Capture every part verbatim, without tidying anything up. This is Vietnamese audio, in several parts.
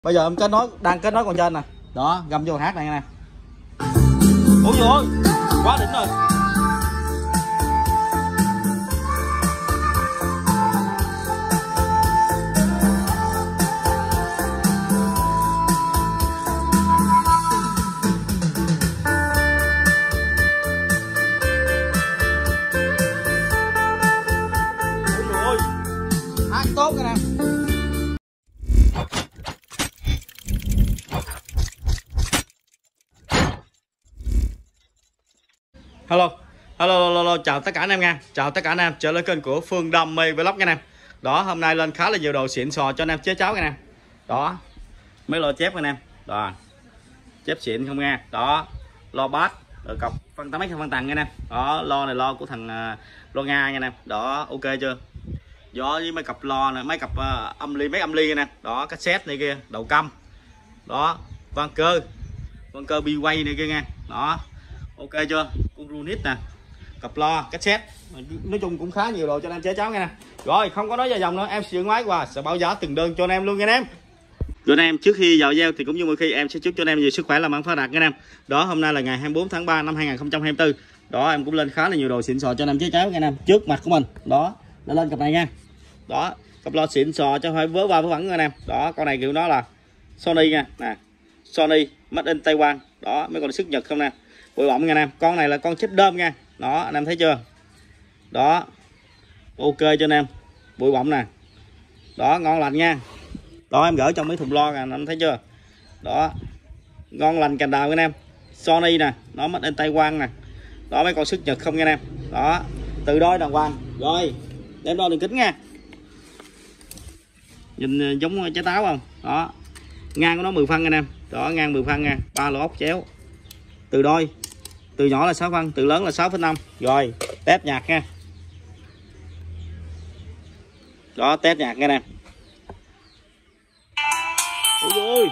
Bây giờ em kết nối, đang kết nối con trên nè. Đó, găm vô hát này nè. Ôi trời ơi, quá đỉnh rồi. Ôi trời ơi, hát tốt cái nè. Hello. Hello, hello, hello, chào tất cả anh em nha. Chào tất cả anh em trở lại kênh của Phương Đam Mê Vlog nha anh em. Đó, hôm nay lên khá là nhiều đồ xịn sò cho anh em chế cháo nha anh em. Đó. Mấy lô chép anh em. Đó. Chép xịn không nha. Đó. Lo bát, rồi cọc phân tám mấy phân tầng nha anh em. Đó, lo này lo của thằng uh, lo Nga nha anh em. Đó, ok chưa? Gió với mấy cặp lo này, mấy cặp uh, âm ly mấy âm ly nè. Đó, cassette này kia, đầu căm. Đó, van cơ. Van cơ bi quay này kia nha. Đó. Ok chưa? Con runit nè, cặp lo, cassette, nói chung cũng khá nhiều đồ cho anh em chế cháo nha. Rồi không có nói dài dòng nữa, em sẽ dựng máy qua sẽ báo giá từng đơn cho anh em luôn nha anh em. Rồi anh em, trước khi vào video thì cũng như mọi khi em sẽ chúc cho anh em nhiều sức khỏe, làm ăn phát đạt nha anh em. Đó, hôm nay là ngày hai mươi bốn tháng ba năm hai nghìn không trăm hai mươi tư. Đó, em cũng lên khá là nhiều đồ xịn sò cho anh em chế cháo nha anh em. Trước mặt của mình, đó, đã lên cặp này nha. Đó, cặp lo xịn sò cho phải vớ va vớ vẩn nha anh em. Đó, con này kiểu đó là Sony nha, nè. Sony made in Taiwan. Đó, mấy con sức Nhật không nè. Bụi bọng nha anh em, con này là con chép đơm nha. Đó, anh em thấy chưa? Đó, ok cho anh em. Bụi bọng nè. Đó, ngon lành nha. Đó, em gửi trong mấy thùng lo nè, anh em thấy chưa? Đó, ngon lành cành đào nha anh em. Sony nè, nó made in Taiwan nè. Đó, mấy con sức Nhật không nha anh em. Đó, từ đôi đàng hoàng. Rồi, đem đo đường kính nha. Nhìn giống trái táo không? Đó, ngang của nó mười phân anh em. Đó, ngang mười phân nha, ba lỗ ốc chéo. Từ đôi, từ nhỏ là sáu phân, từ lớn là sáu phẩy năm. Rồi, test nhạc nha. Đó, test nhạc nha nè. Ôi ôi.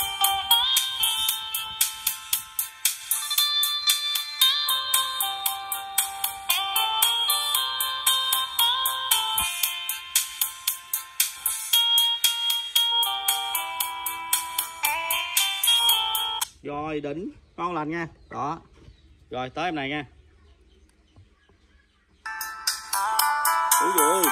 Rồi, đỉnh, ngon lành nha. Đó. Rồi, tới em này nha. Ủa dồi.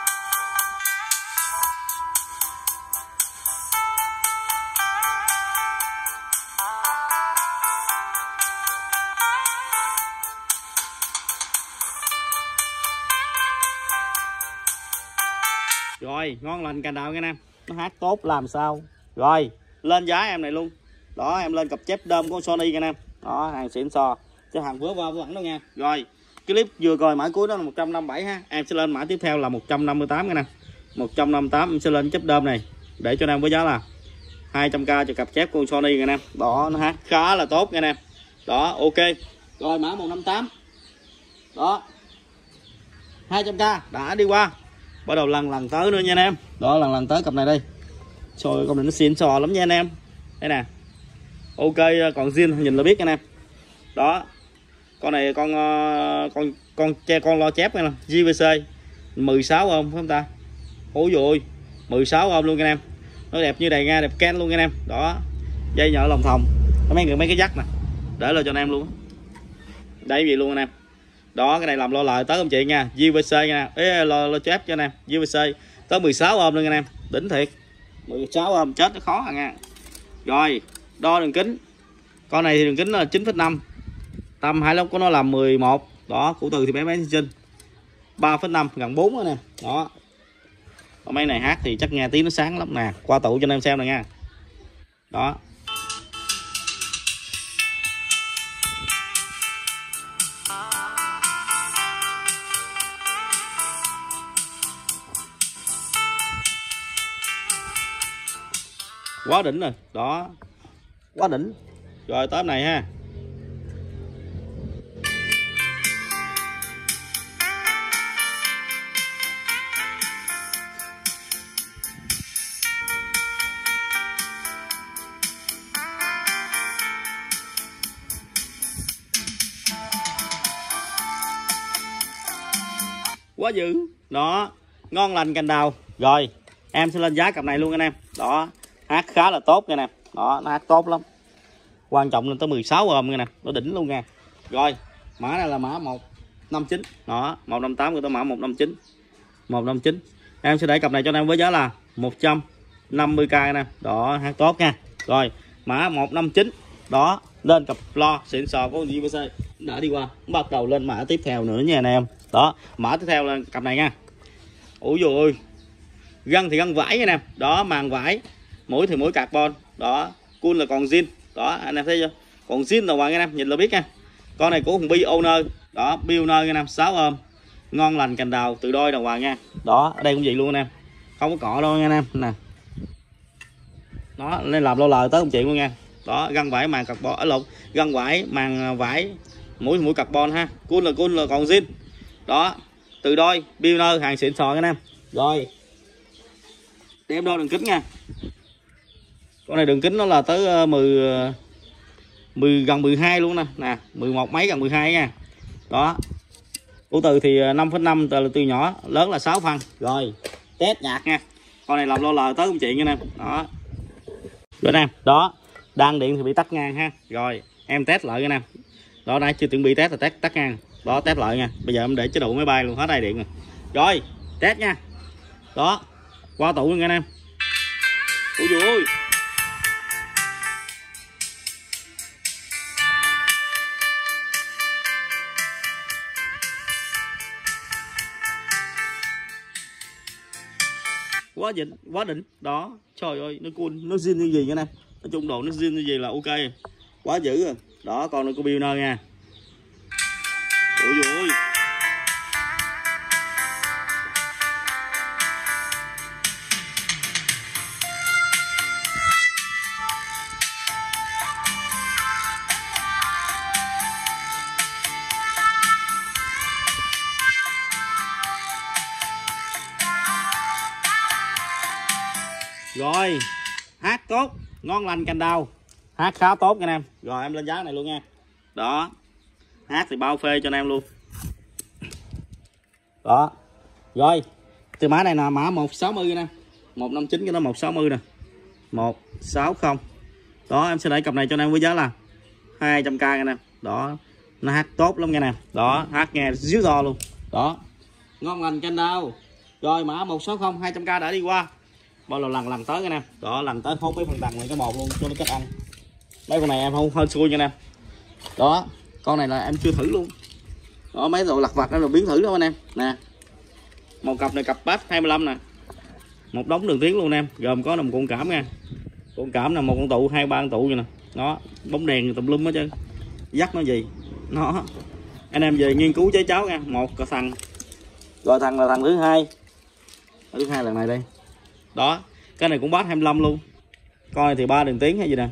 Rồi, ngon lành cành đào nha anh em. Nó hát tốt làm sao. Rồi, lên giá em này luôn. Đó, em lên cặp chép đơm của Sony nha anh em. Đó, hàng xịn sò, chứ hàng vớ va vớ vẩn đâu nha. Rồi, clip vừa coi mã cuối đó là một trăm năm mươi bảy ha. Em sẽ lên mã tiếp theo là một trăm năm mươi tám nha nè. một trăm năm mươi tám em sẽ lên chép đơm này để cho anh em với giá là hai trăm k cho cặp chép của Sony nha anh em. Đó, nó hát khá là tốt nha anh em. Đó, ok. Rồi mã một trăm năm mươi tám. Đó. hai trăm k đã đi qua. Bắt đầu lần lần tới nữa nha anh em. Đó, lần lần tới cặp này đi. Rồi con này nó xịn sò lắm nha anh em. Đây nè. Ok, còn zin nhìn là biết anh em. Đó, con này con con con che con lo chép nha, giê vê xê mười sáu ôm phải không ta? Ôi dồi, mười sáu ôm luôn anh em. Nó đẹp như đầy nha, đẹp ken luôn anh em. Đó, dây nhợ lòng thòng, mấy người mấy cái dắt nè, để lên cho anh em luôn. Đây gì luôn anh em. Đó, cái này làm lo lại tới không chị nha, giê vê xê nha. Ê, lo lo chép cho anh em, giê vê xê tới mười sáu ôm luôn anh em, đỉnh thiệt. mười sáu ôm chết nó khó à nha. Rồi, đo đường kính. Con này thì đường kính là chín phẩy năm. Tầm hai lốc của nó là mười một. Đó, cụ từ thì bé bé xinh. ba phẩy năm gần bốn nữa nè. Đó. Còn mấy này hát thì chắc nghe tiếng nó sáng lắm nè. Qua tủ cho anh em xem này nha. Đó. Quá đỉnh rồi. Đó. Quá đỉnh. Rồi tới này ha. Quá dữ. Đó, ngon lành cành đào. Rồi em sẽ lên giá cặp này luôn anh em. Đó, hát khá là tốt nha nè. Đó, nó hát tốt lắm. Quan trọng lên tới mười sáu ôm nha nè, nó đỉnh luôn nha. Rồi, mã này là mã một năm chín. Đó, một năm tám của tôi mã một năm chín. một năm chín. Em sẽ để cặp này cho anh em với giá là một trăm năm mươi k nè. Đó, hát tốt nha. Rồi, mã một năm chín. Đó, lên cặp lo xịn sò của giê vê xê đã đi qua. Bắt đầu lên mã tiếp theo nữa nha anh em. Đó, mã tiếp theo là cặp này nha. Ủa dồi ôi. Găng thì găng vải nha nè. Đó, màng vải. Mũi thì mũi carbon. Đó, cun là còn zin. Đó, anh em thấy chưa? Còn zin là hoàng nha em, nhìn là biết nha. Con này của thằng Bi Owner. Đó, Bi Owner nha em, sáu ôm. Ngon lành cành đào từ đôi đồng hoàng nha. Đó, ở đây cũng vậy luôn anh em. Không có cọ đâu nha anh em. Nè. Đó, nên làm lâu lời tới công chuyện luôn nha. Đó, găng vải màng carbon ở lộn, găng vải màng vải mũi mũi carbon ha. Cun là cun là còn zin. Đó, từ đôi Bi Owner hàng xịn sò anh em. Rồi. Đem đo đường kính nha. Con này đường kính nó là tới mười mười gần mười hai luôn nè, nè, mười một mấy gần mười hai nha. Đó. Ủ từ thì năm phẩy năm từ từ nhỏ, lớn là sáu phân. Rồi, test nhạc nha. Con này làm lo lờ tới công chuyện nha em. Đó. Rồi em, đó. Đan điện thì bị tắt ngang ha. Rồi, em test lại nha em. Đó, nãy chưa chuẩn bị test là test tắt ngang. Đó, test lại nha. Bây giờ em để chế độ máy bay luôn, hết đây điện rồi. Rồi, test nha. Đó. Qua tủ luôn nha em. Ui dồi ôi. Quá đỉnh, quá đỉnh. Đó, trời ơi, nó cool, nó zin như gì nha em. Nói chung độ nó zin như gì là ok. Quá dữ rồi. Đó, con này của Bi Owner nha. Ôi dồi ôi. Rồi, hát tốt, ngon lành cành đào. Hát khá tốt nha anh em. Rồi em lên giá này luôn nha. Đó. Hát thì bao phê cho anh em luôn. Đó. Rồi, từ mã này là mã một sáu mươi nè. một năm chín cái đó một sáu mươi nè. một sáu không. Đó, em sẽ để cặp này cho anh em với giá là hai trăm k nha anh em. Đó, nó hát tốt lắm nha anh em. Đó, hát nghe díu do luôn. Đó. Ngon lành cành đào. Rồi mã một sáu không hai trăm k đã đi qua. Bao lâu lần lần tới anh em. Đó, lần tới hốt mấy phần tầng này cái một luôn cho nó cách ăn. Mấy con này em không hơi xui nha anh em. Đó, con này là em chưa thử luôn. Đó, mấy đồ lặt vặt đó là biến thử đó anh em. Nè. Một cặp này cặp bát hai mươi lăm nè. Một đống đường tiếng luôn anh em, gồm có là một con cảm nha. Con cảm là một con tụ hai ba con tụ vậy nè. Đó, bóng đèn tùm lum hết trơn. Dắt nó gì. Nó. Anh em về nghiên cứu chế cháo nha. Một cái thằng. Rồi thằng là thằng thứ hai. Thứ hai lần này đây. Đó, cái này cũng bát hai mươi lăm luôn. Con này thì ba đường tiếng hay gì nè.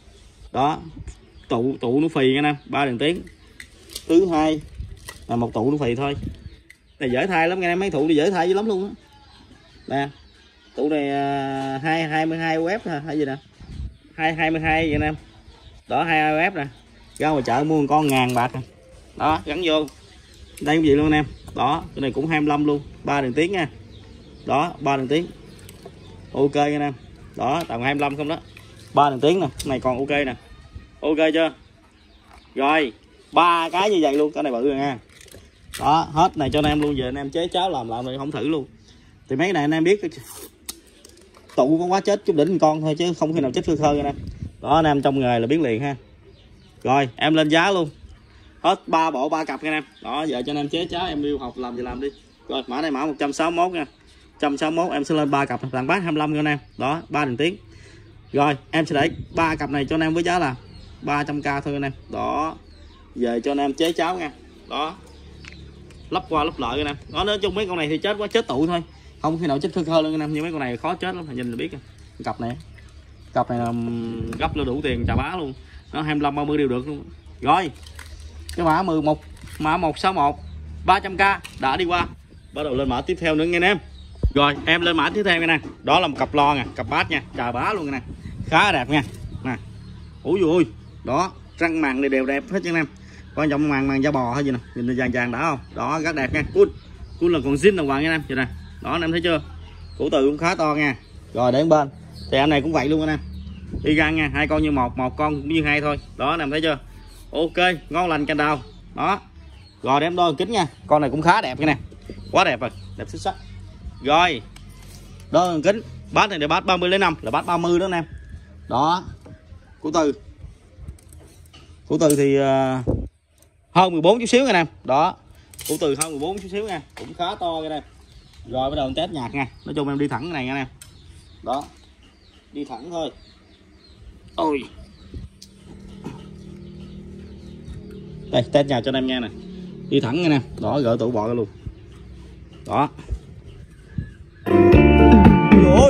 Đó, tụ tụ nó phì nha nè, ba đường tiếng. Thứ hai là một tụ nó phì thôi. Này dễ thay lắm nghe em, mấy tụ này dễ thay dữ lắm luôn á. Nè, tụ này hai hai mươi hai u ép hả hay gì nè. hai hai mươi hai vậy nè em. Đó hai mươi hai u ép nè. Ra ngoài chợ mua một con ngàn bạc nè. Đó, gắn vô. Đây cũng vậy luôn anh em. Đó, cái này cũng hai mươi lăm luôn, ba đường tiếng nha. Đó, ba đường tiếng. Ok anh em. Đó, tầm hai mươi lăm không đó. ba đường tiếng nè, này còn ok nè. Ok chưa? Rồi, ba cái như vậy luôn, cái này bự rồi nha. Đó, hết này cho anh em luôn, giờ anh em chế cháo làm lại này không thử luôn. Thì mấy cái này anh em biết tụ có quá chết chút đỉnh con thôi chứ không khi nào chết khơi khơi anh em. Đó, anh em trong nghề là biết liền ha. Rồi, em lên giá luôn. Hết ba bộ ba cặp nha anh em. Đó, giờ cho anh em chế cháo em yêu học làm gì làm đi. Rồi, mã này mã một trăm sáu mươi mốt nha. một trăm sáu mươi mốt em sẽ lên ba cặp tặng bát hai mươi lăm cho anh em. Đó, ba đường tiếng. Rồi, em sẽ để ba cặp này cho anh em với giá là ba trăm k thôi anh em. Đó. Về cho anh em chế cháo nha. Đó. Lắp qua lắp lại anh em. Đó, nói chung mấy con này thì chết quá chết tụ thôi. Không khi nào chết khơi khơi luôn anh em, nhưng mấy con này khó chết lắm, nhìn là biết. Cặp này. Cặp này là gấp nó đủ tiền chà bá luôn. Nó hai mươi lăm ba mươi đều được luôn. Rồi. Cái mã mười một mã một sáu một ba trăm k đã đi qua. Bắt đầu lên mã tiếp theo nữa nghe anh em. Rồi, em lên mã tiếp theo nha nè. Đó là một cặp lo nè, cặp bát nha, chà bá luôn nè. Khá đẹp nha. Nè. Ủa dồi ôi. Đó, răng màng này đều đẹp hết nha anh em. Quan trọng màng màng da bò hay gì nè, nhìn vàng vàng đã không? Đó, rất đẹp nha. Cool. Cool là còn zin đồng hoàng nha anh em. Vậy nè. Đó anh em thấy chưa? Củ từ cũng khá to nha. Rồi để bên. Thì em này cũng vậy luôn anh em, y gan nha, hai con như một, một con cũng như hai thôi. Đó anh em thấy chưa? Ok, ngon lành cành đào. Đó. Rồi đem đo kính nha. Con này cũng khá đẹp cái nè. Quá đẹp rồi, đẹp xuất sắc. Rồi. Đo kính. Bát này để bát ba mươi lấy năm là bát ba mươi đó anh em. Đó. Của Từ. Của Từ thì uh, hơn mười bốn chút xíu anh em. Đó. Của Từ hơn mười bốn chút xíu nha, cũng khá to cái đây. Rồi bắt đầu test nhạc nha. Nói chung em đi thẳng cái này nha anh em. Đó. Đi thẳng thôi. Ôi. Đây test nhạc cho anh em nghe nè. Đi thẳng nha nè. Đó, gỡ tủ bọ ra luôn. Đó. Ôi.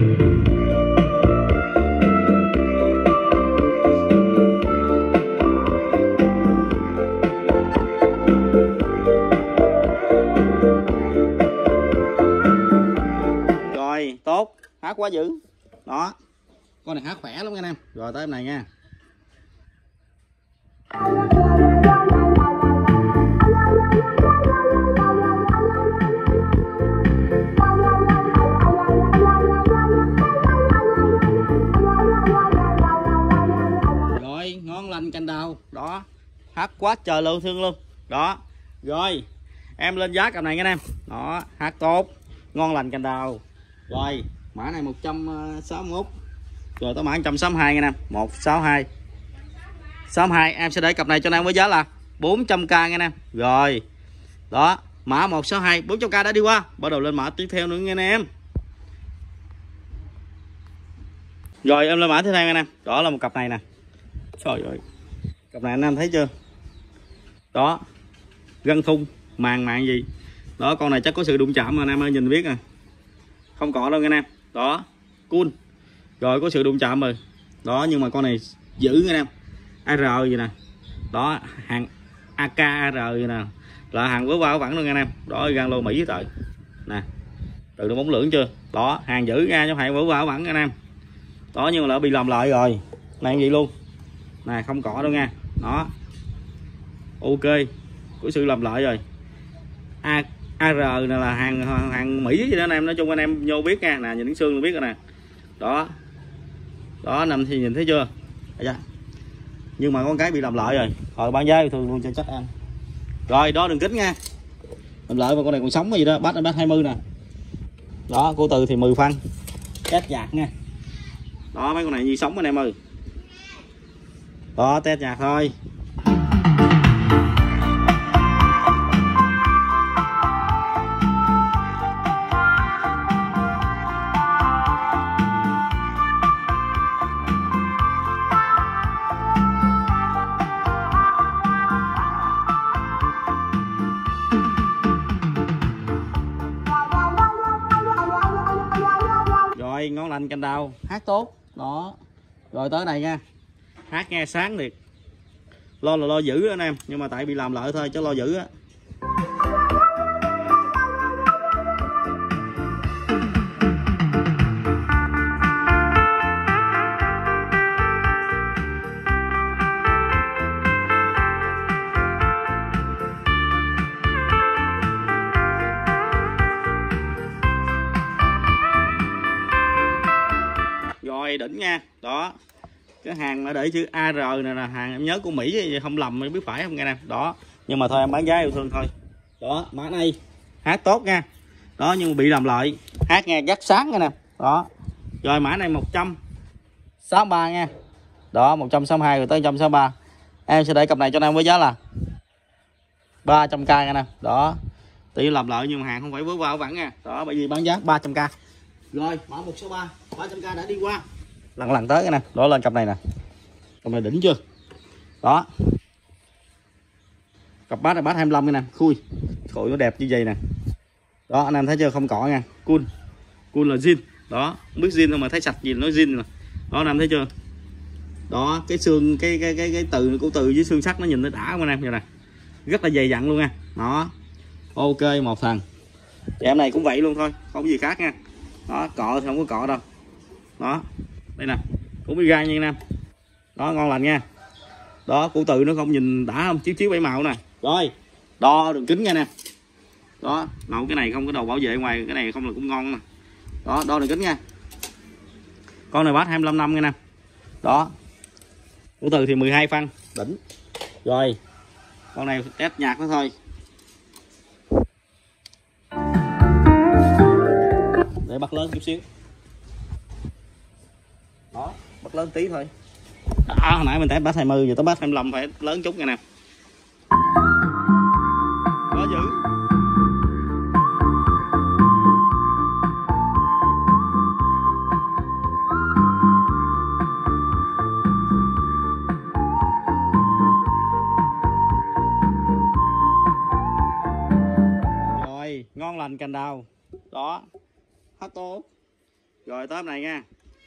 Rồi, tốt. Hát quá dữ. Đó. Con này hát khỏe lắm anh em. Rồi tới em này nha. Rồi, ngon lành cành đào. Đó. Hát quá trời luôn, thương luôn. Đó. Rồi, em lên giá cặp này nha anh em. Đó, hát tốt, ngon lành cành đào. Rồi, mã này một trăm sáu mươi mốt. Rồi tới mã một trăm sáu mươi hai nha anh em. một sáu hai. sáu mươi hai em sẽ để cặp này cho anh em với giá là bốn trăm k nha anh em. Rồi. Đó, mã một sáu hai bốn trăm k đã đi qua. Bắt đầu lên mã tiếp theo nữa nha anh em. Rồi em lên mã tiếp theo nha anh em. Đó là một cặp này nè. Trời ơi. Cặp này anh em thấy chưa? Đó. Gân thun, màng màng gì. Đó, con này chắc có sự đụng chạm mà anh em ơi, nhìn biết à. Không có đâu nha anh em. Đó, cool. Rồi có sự đụng chạm rồi. Đó, nhưng mà con này giữ nha anh em. a rờ gì nè. Đó, hàng a ca a rờ gì nè. Là hàng vớ va vẳng luôn nha anh em. Đó, gan lô Mỹ trời. Nè. Từ nó bóng lưỡng chưa? Đó, hàng giữ ra cho hàng vớ va vẳng anh em. Đó, nhưng mà lỡ bị làm lại rồi. Này vậy luôn. Nè, không cọ đâu nha. Đó. Ok. Có sự làm lại rồi. A a rờ này là hàng hàng Mỹ gì đó anh em, nói chung anh em vô biết nha. Nè, nhìn đến xương là biết rồi nè. Đó. Đó nằm thì nhìn thấy chưa? Dạ. Nhưng mà con cái bị làm lại rồi. Rồi bán giá thường luôn cho chắc em. Rồi đó đường kính nha. Làm lại mà con này còn sống gì đó, bát bát hai mươi nè. Đó, của Từ thì mười phân. Test nhạc nha. Đó, mấy con này như sống anh em ơi. Đó, test nhạc thôi. Rồi, ngon lành cành đào, hát tốt. Đó. Rồi tới này nha. Hát nghe sáng liệt. Lo là lo giữ đó anh em, nhưng mà tại bị làm lợi thôi chứ lo giữ á. Rồi đỉnh nha. Đó. Cái hàng mà để chữ a rờ này là hàng em nhớ của Mỹ, không lầm em biết phải không nghe nè. Đó. Nhưng mà thôi em bán giá yêu thương thôi. Đó, mã này hát tốt nha. Đó, nhưng mà bị làm lợi. Hát nghe rất sáng nha nè. Đó. Rồi mã này một trăm sáu mươi ba nha. Đó, một trăm sáu mươi hai rồi tới một trăm sáu mươi ba. Em sẽ để cặp này cho anh em với giá là ba trăm k nha nè. Đó. Tỷ làm lợi nhưng mà hàng không phải vớ va vẳng nha. Đó, bởi vì bán giá ba trăm k. Rồi, mã một sáu ba, ba trăm k đã đi qua. Lần lần tới cái nè, đó lên cặp này nè. Cặp này đỉnh chưa? Đó. Cặp bát là bát hai mươi lăm cái nè, khui. Trời nó đẹp như vậy nè. Đó, anh em thấy chưa, không cọ nha. Cool. Cool là zin. Đó, không biết zin không mà thấy sạch gì nói zin rồi. Đó anh em thấy chưa? Đó, cái xương cái cái cái cái từ của từ với xương sắt nó nhìn nó đã không anh em, vậy nè. Rất là dày dặn luôn nha. Đó. Ok, một thằng. Thì em này cũng vậy luôn thôi, không có gì khác nha. Đó, cọ thì không có cọ đâu. Đó, đây nè, cũng bị gai nha anh em. Đó, ngon lành nha. Đó, của Từ nó không nhìn đã không, chiếu chiếu bảy màu nè. Rồi, đo đường kính nha nè. Đó, nấu cái này không có đầu bảo vệ ngoài, cái này không là cũng ngon nè. Đó, đo đường kính nha. Con này bát hai mươi lăm năm nha nè. Đó. Của Từ thì mười hai phân, đỉnh. Rồi. Con này test nhạc nữa thôi. Để bắt lớn chút xíu. Đó, bắt lớn tí thôi. À, hồi nãy mình test bát hai mươi, giờ tới bát hai mươi lăm phải lớn chút nha nè. Có dữ. Rồi, ngon lành cành đào. Đó. Hát tốt. Rồi tới này nha.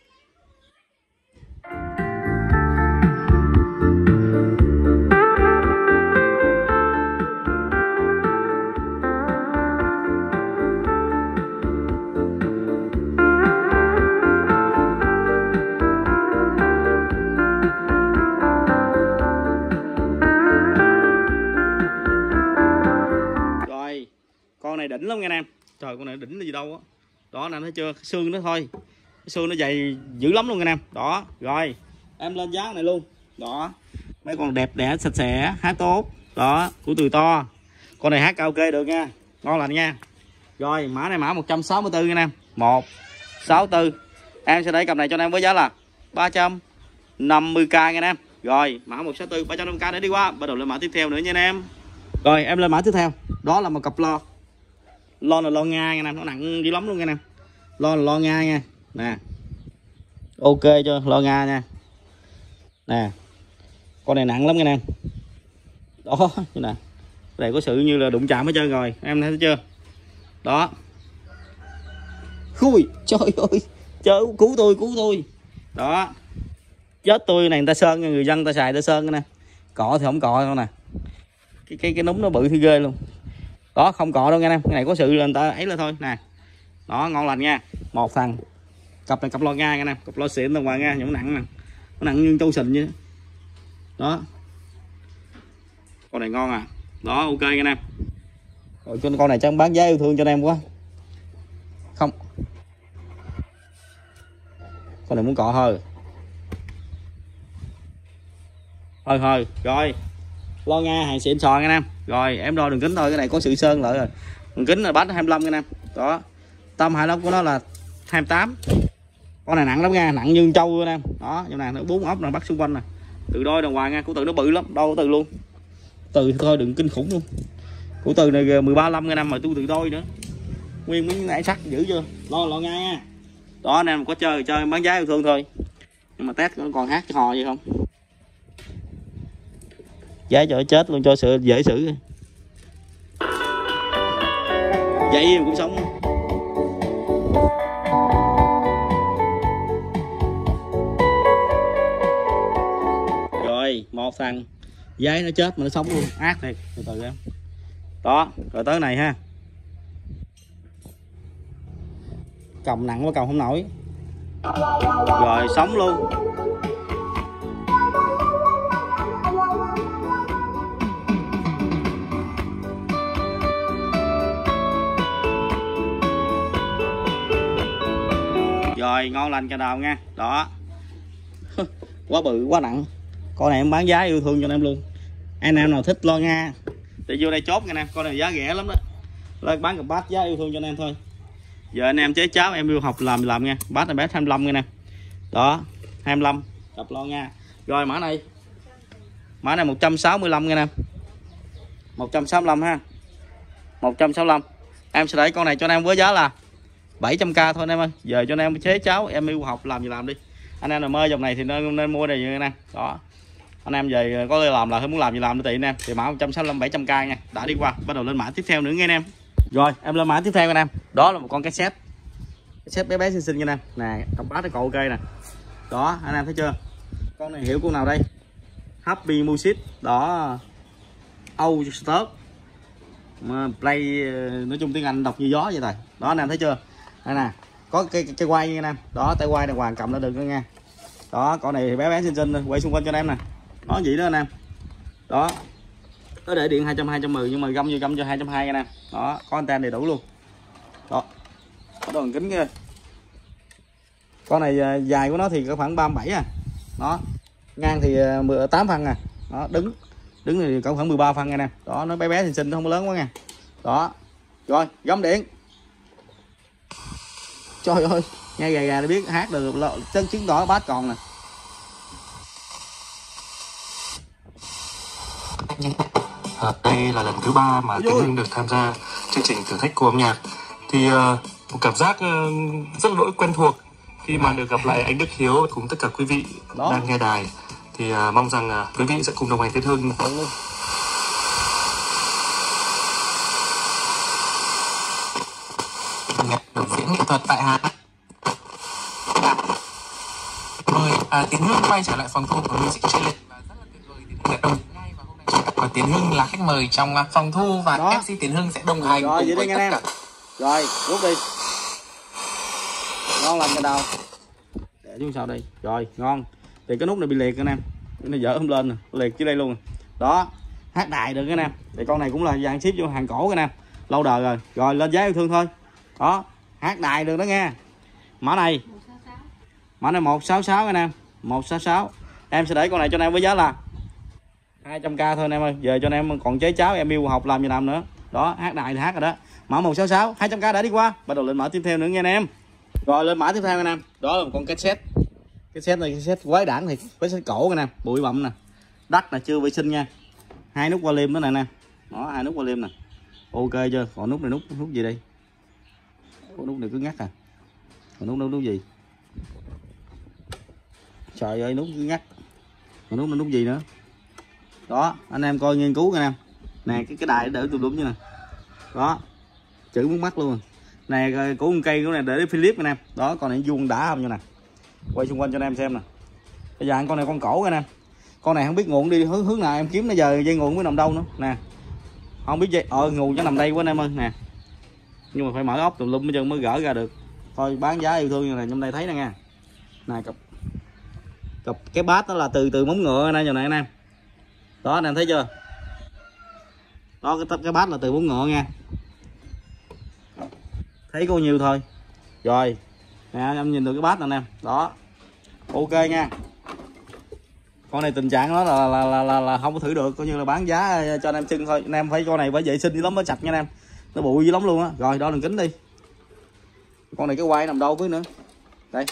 Rồi, con này đỉnh lắm nha anh em. Trời, con này đỉnh là gì đâu á. Đó anh em thấy chưa, cái xương nó thôi, cái xương nó dày dữ lắm luôn anh em. Đó, rồi em lên giá này luôn. Đó, mấy con đẹp đẽ sạch sẽ, hát tốt. Đó, của Từ to. Con này hát karaoke được nha, ngon lành nha. Rồi mã này mã một trăm sáu mươi tư nha anh em, một sáu tư. Em sẽ đẩy cặp này cho anh em với giá là ba trăm năm mươi k nha anh em. Rồi mã một sáu tư ba trăm năm mươi k để đi qua, bắt đầu lên mã tiếp theo nữa nha anh em. Rồi em lên mã tiếp theo, đó là một cặp lo. Lo là lo Nga nha anh em, nó nặng dữ lắm luôn nha anh em. Lo là lo Nga nha. Nè. Ok chưa? Lo Nga nha. Nè. Con này nặng lắm nha anh em. Đó, như nè. Cái này có sự như là đụng chạm hết trơn rồi, em thấy chưa? Đó. Khui, trời ơi. Trời, cứu tôi, cứu tôi. Đó. Chết tôi này, người ta sơn, người dân ta xài ta sơn nè. Cọ thì không cọ đâu nè. Cái cái cái núm nó bự thì ghê luôn. Đó, không cọ đâu nha anh em. Cái này có sự là người ta ấy là thôi nè. Đó, ngon lành nha. Một thằng. Cặp này cặp lo Nga nha anh em, cặp lo xịn đồng hoàng Nga, nhưng nó nặng nè. Nó nặng như châu sình vậy. Đó. Con này ngon à. Đó, ok nha anh em. Rồi con này chắc bán giá yêu thương cho anh em quá. Không. Con này muốn cọ thôi. Thôi thôi, rồi. Lo Nga hàng xịn sò nha anh em. Rồi em đo đường kính thôi, cái này có sự sơn lại rồi. Đường kính là bát hai mươi lăm nha anh em. Đó. Tâm hai mươi lăm của nó là hai mươi tám. Con này nặng lắm nha, nặng như trâu anh em. Đó, như này nó bốn ốc là bắt xung quanh nè. Từ đôi đồng hoàng nha, của Từ nó bự lắm, đâu có Từ luôn. Từ thôi đừng kinh khủng luôn. Của Từ này mười ba lăm nha năm mà tôi Từ đôi nữa. Nguyên miếng nãy sắt dữ chưa? Lo lo nha. Đó anh em có chơi chơi bán giá yêu thương thôi. Nhưng mà test nó còn hát cái hò vậy không? Giá cho chết luôn, cho sự dễ xử. Vậy mà cũng sống. Rồi một thằng giấy nó chết mà nó sống luôn, ác thiệt. Từ từ em. Đó, rồi tới này ha. Còng nặng quá còng không nổi. Rồi sống luôn. Rồi ngon lành cà đào nha. Đó. Quá bự quá nặng. Con này em bán giá yêu thương cho anh em luôn. Anh em nào thích lo Nga thì vô đây chốt nha anh em. Con này giá rẻ lắm đó. Lên bán cặp bát giá yêu thương cho anh em thôi. Giờ anh em chế cháo em yêu học làm làm nha. Bát này bé hai mươi lăm nha nè. Đó, hai mươi lăm cặp lo Nga. Rồi mã này. Mã này một trăm sáu mươi lăm nha nè. một trăm sáu mươi lăm ha. một trăm sáu mươi lăm. Em sẽ đẩy con này cho anh em với giá là bảy trăm k thôi anh em ơi. Giờ cho anh em chế cháo em yêu học làm gì làm đi. Anh em nào mơ dòng này thì nên, nên mua này nha anh em. Đó. Anh em về có làm là không muốn làm gì làm nữa tùy anh em. Thì mã một trăm sáu mươi lăm bảy trăm k nha. Đã đi qua, bắt đầu lên mã tiếp theo nữa nha anh em. Rồi, em lên mã tiếp theo anh em. Đó là một con cassette. Cassette bé bé xinh xinh nha anh em. Nè, cặp bát nó còn ok nè. Đó, anh em thấy chưa? Con này hiểu con nào đây? Happy Music. Đó. Âu Stop. Play, nói chung tiếng Anh đọc như gió vậy rồi. Đó anh em thấy chưa? Đây nè, có cái cái quay nha anh em. Đó, tay quay này hoàng cầm nó được nữa nha. Đó, con này thì bé bé xinh xinh quay xung quanh cho anh em nè. Đó vậy đó anh em. Đó. Nó để điện hai trăm hai trăm mười nhưng mà găm vô găm cho hai trăm hai mươi anh em. Đó, có anten đầy đủ luôn. Đó. Có đồ kính kia. Con này dài của nó thì có khoảng ba mươi bảy à. Đó. Ngang thì mười tám phân à. Đó, đứng đứng thì có khoảng mười ba phân nha nè. Đó, nó bé bé xinh xinh, không có lớn quá nha. Đó. Rồi, gắm điện. Trời ơi, nghe gà gà để biết hát được, chân chứng tỏ bát còn nè. À, đây là lần thứ ba mà Tiến Hưng được tham gia chương trình thử thách cô âm nhạc. Thì uh, một cảm giác uh, rất là đỗi quen thuộc khi mà được gặp lại anh Đức Hiếu cùng tất cả quý vị đó. Đang nghe đài. Thì uh, mong rằng uh, quý vị sẽ cùng đồng hành Tiến Hưng. Biểu diễn nghệ thuật tại Hà. Mời à, Tiến Hưng quay trở lại phòng thu của Music Challenge và rất là tuyệt vời Tiến Hưng đã đồng ngay và hôm nay và Tiến Hưng là khách mời trong phòng thu và đó. ép xê Tiến Hưng sẽ đồng hành rồi, cùng với tất cả. Rồi, rút đi. Ngon lành cái đầu. Để xuống sau đây. Rồi, ngon. Thì cái nút này bị liệt anh em. Nó dở không lên nè, liệt dưới đây luôn. Đó, hát đài được anh em. Thì con này cũng là dạng ship vô hàng cổ anh em. Lâu đời rồi. Rồi lên giá yêu thương thôi. Đó, hát đài được đó nghe. Mã này mã này một sáu sáu anh em, một sáu sáu. Em sẽ để con này cho anh em với giá là hai trăm k thôi anh em ơi. Về cho anh em còn chế cháo em yêu học làm gì làm nữa. Đó, hát đài thì hát rồi đó. Mã một sáu sáu, hai trăm k đã đi qua. Bắt đầu lên mã tiếp theo nữa nha anh em. Rồi lên mã tiếp theo anh em. Đó là một con cassette. Cassette này cassette quái đản thì cassette cổ anh em, bụi bặm nè. Đất là chưa vệ sinh nha. Hai nút qua liêm đó nè anh em. Đó, hai nút qua liêm nè. Ok chưa? Còn nút này nút nút gì đây? Ủa, nút này cứ ngắt à. Còn nút nút nút gì? Trời ơi, nút cứ ngắt. Còn nút nút gì nữa? Đó, anh em coi nghiên cứu anh em. Nè, cái cái đài đỡ tùm lum như nè. Đó. Chữ muốn mắt luôn. Nè, của một cây của này để Philip anh em. Đó, con này vuông đã không như nè. Quay xung quanh cho anh em xem nè. Bây giờ con này con cổ anh em. Con này không biết nguồn đi hướng hướng nào em kiếm, nó giờ dây nguồn mới nằm đâu nữa. Nè. Không biết dây ờ nguồn nó nằm đây quá anh em ơi nè. Nhưng mà phải mở ốc tùm lum mới mới gỡ ra được. Thôi bán giá yêu thương như này trong đây thấy nè nha. Này cặp cặp cái bát đó là từ từ móng ngựa này giờ này anh em. Đó anh em thấy chưa? Đó cái cái bát là từ móng ngựa nha. Thấy có nhiều thôi. Rồi. Nè em nhìn được cái bát nè anh em. Đó. Ok nha. Con này tình trạng nó là là, là là là không có thử được, coi như là bán giá cho anh em trưng thôi. Anh em phải con này phải vệ sinh dữ lắm mới sạch nha anh em. Nó bụi dữ lắm luôn á. Rồi đo đường kính đi. Con này cái quay nằm đâu với nữa. Đây.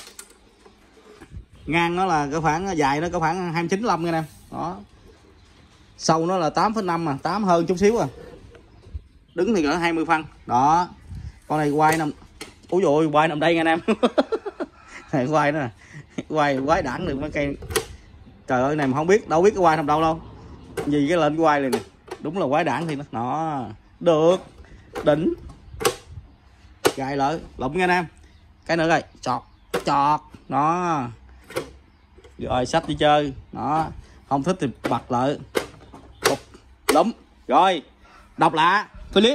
Ngang nó là cái khoảng dài nó có khoảng hai mươi chín phẩy năm nha anh em. Đó. Sâu nó là tám phẩy năm mà, tám hơn chút xíu à. Đứng thì cỡ hai mươi phân. Đó. Con này quay nằm. Úi dồi ôi, quay nằm đây nha anh em. Này quay nữa nè. Quay quái đản được mấy cây. Trời ơi này mà không biết, đâu biết cái quay nằm đâu đâu. Gì cái lên cái quay này nè. Đúng là quái đản thì nó. Đó. Được. Đỉnh. Gài lợi, lụm nha anh em. Cái nữa rồi, chọt, chọt. Đó. Rồi sách đi chơi. Đó. Không thích thì bật lại. Lụm. Rồi. Đọc lạ, Philip.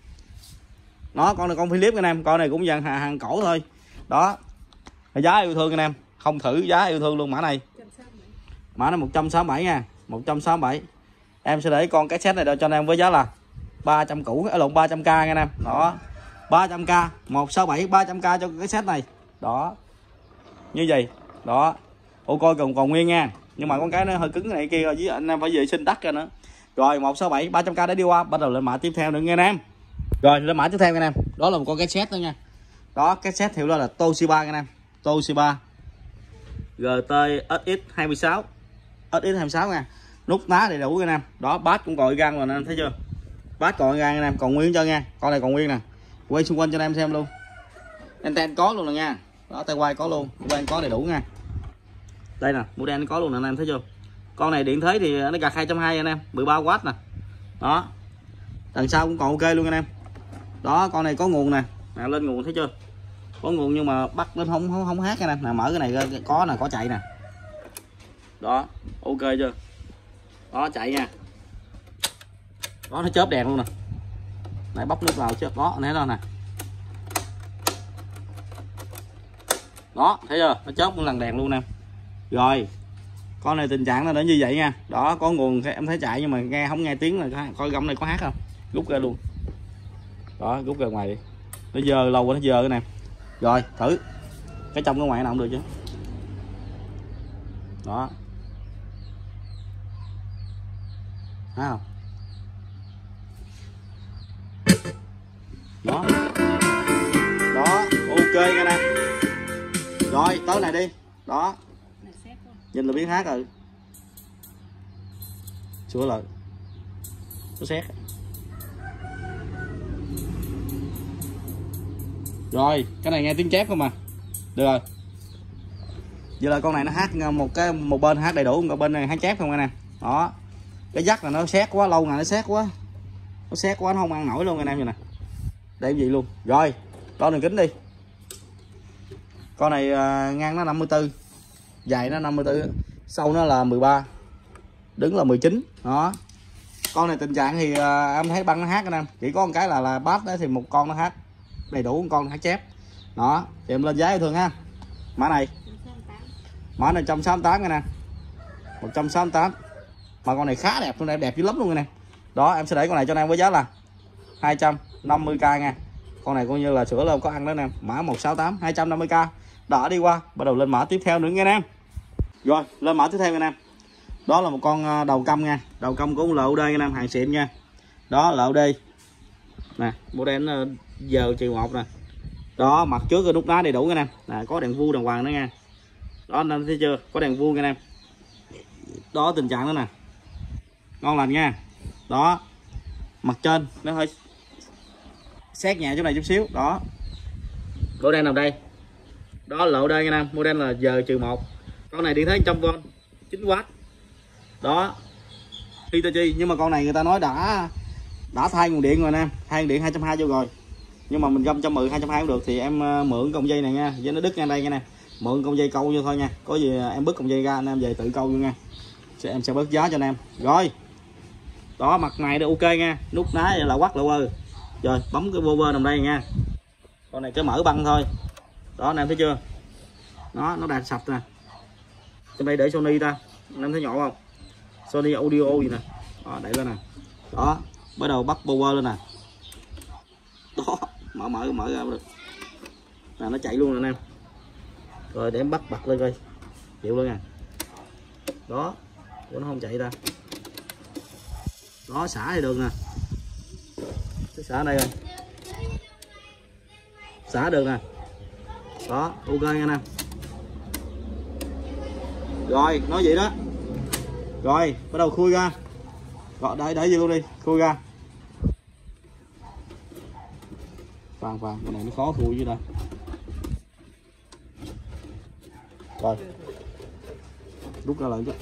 Đó, con này con Philip anh em, con này cũng dàn hàng, hàng cổ thôi. Đó. Giá yêu thương anh em, không thử giá yêu thương luôn mã này. Mã này một trăm sáu mươi bảy nha, một trăm sáu mươi bảy. Em sẽ để con cái set này cho anh em với giá là ba trăm củ, ở lộn ba trăm k nha anh em. Đó. ba trăm k, một sáu bảy ba trăm k cho cái set này. Đó. Như vậy. Đó. Ô coi còn còn nguyên nha. Nhưng mà con cái nó hơi cứng này kia rồi, với anh em phải vệ sinh đắt ra nữa. Rồi một sáu bảy ba trăm k đã đi qua, bắt đầu lên mã tiếp theo nữa nha anh em. Rồi lên mã tiếp theo nha anh em. Đó là một con cái set đó nha. Đó, cái set hiệu đó là Toshiba nha anh em. Toshiba giê tê ét ích hai mươi sáu. ét ích hai mươi sáu nha. Nút ná đầy đủ nha anh em. Đó, bát cũng còn gan rồi anh em thấy chưa? Bát còn gan anh em, còn nguyên cho nha. Con này còn nguyên nè. Quay xung quanh cho anh em xem luôn. Anten có luôn nè nha. Đó, tay quay có luôn, tay có đầy đủ nha. Đây nè, model nó có luôn nè anh em thấy chưa? Con này điện thế thì nó gạt hai trăm hai mươi anh em, mười ba oát nè. Đó. Đằng sau cũng còn ok luôn anh em. Đó, con này có nguồn nè. Nè lên nguồn thấy chưa? Có nguồn nhưng mà bắt lên không không không hát anh em. Nè mở cái này ra, có nè, có chạy nè. Đó, ok chưa? Đó chạy nha. Đó nó chớp đèn luôn nè. Này bóc nước vào chớp đó, thấy đó nè. Đó, thấy chưa? Nó chớp một lần đèn luôn nè. Rồi. Con này tình trạng nó đã như vậy nha. Đó, có nguồn em thấy chạy nhưng mà nghe không nghe tiếng là coi gông này có hát không? Rút ra luôn. Đó, rút ra ngoài đi. Nó dơ lâu quá nó dơ cái này. Rồi, thử. cái trong cái ngoài nào cũng được chứ. Đó, thấy không? Đó, đó, ok nghe nè. Rồi tới này đi. Đó, nhìn là biết hát rồi. Sửa lại nó xét. Rồi cái này nghe tiếng chép không mà. Được rồi. Giờ là con này nó hát một cái một bên hát đầy đủ, một bên này hát chép không nè. Đó, cái dắt là nó xét quá, lâu ngày nó xét quá, nó xét quá nó không ăn nổi luôn anh em. Vậy nè, để gì luôn. Rồi đo đường kính đi. Con này uh, ngang nó năm mươi tư, dài nó năm mươi tư, sâu nó là mười ba, đứng là mười chín. Đó, con này tình trạng thì uh, em thấy băng nó hát anh em, chỉ có một cái là là bass đó thì một con nó hát đầy đủ, một con nó hát chép. Đó thì em lên giá yêu thương ha. Mã này mã này một trăm sáu mươi tám nè, một trăm sáu mươi tám, mà con này khá đẹp, con này đẹp dữ lắm luôn nè. Đó em sẽ để con này cho anh em với giá là hai trăm năm mươi k nha. Con này coi như là sữa lâu có ăn đó nè. Mã một sáu tám, hai trăm năm mươi k. Đó, đi qua bắt đầu lên mã tiếp theo nữa nha anh em. Rồi lên mã tiếp theo nha anh em. Đó là một con đầu câm nha, đầu câm của lờ ô đê anh em, hàng xịn nha. Đó lờ ô đê nè, model giờ trừ một nè. Đó, mặt trước cái nút đá đầy đủ nha anh em. Nè, có đèn vuông đàng hoàng nữa nha. Đó anh em thấy chưa, có đèn vuông nha anh em. Đó tình trạng đó nè, ngon lành nha. Đó, mặt trên nó hơi xét nhẹ chỗ này chút xíu. Đó, model nằm đây. Đó lờ ô đê nha anh em, model là giờ trừ một. Con này điện thế một trăm vôn, chín oát. Đó, Hitachi, nhưng mà con này người ta nói đã đã thay nguồn điện rồi nè, thay nguồn điện hai trăm hai mươi vô rồi. Nhưng mà mình gom cho mười hai trăm hai mươi cũng được thì em mượn cọng dây này nha, với nó đứt ngang đây nha nè. Mượn cọng dây câu vô thôi nha. Có gì em bứt cọng dây ra anh em về tự câu vô nha. Sẽ em sẽ bớt giá cho anh em. Rồi. Đó, mặt này được ok nha, nút đá là quắc lộ ơi. Rồi, bấm cái vô vơ nằm đây nha. Con này cái mở băng thôi. Đó anh em thấy chưa? Đó, nó đạt sạch nè. Trên đây để Sony ta. Anh em thấy nhỏ không? Sony audio gì nè. Đó, đẩy lên nè. Đó, bắt đầu bắt power lên nè. Đó, mở mở mở ra được. Là nó chạy luôn rồi anh em. Rồi để em bắt bật lên coi. Chịu luôn nha. Đó, nó không chạy ta. Đó, xả thì được nè. Xả ở đây rồi. Xả được nè. Đó, ok nha anh em. Rồi, nói vậy đó. Rồi, bắt đầu khui ra. Rồi, để để vô đi, khui ra. Khoan khoan, cái này nó khó khui chứ đâu. Rồi. Rút ra lại chứ.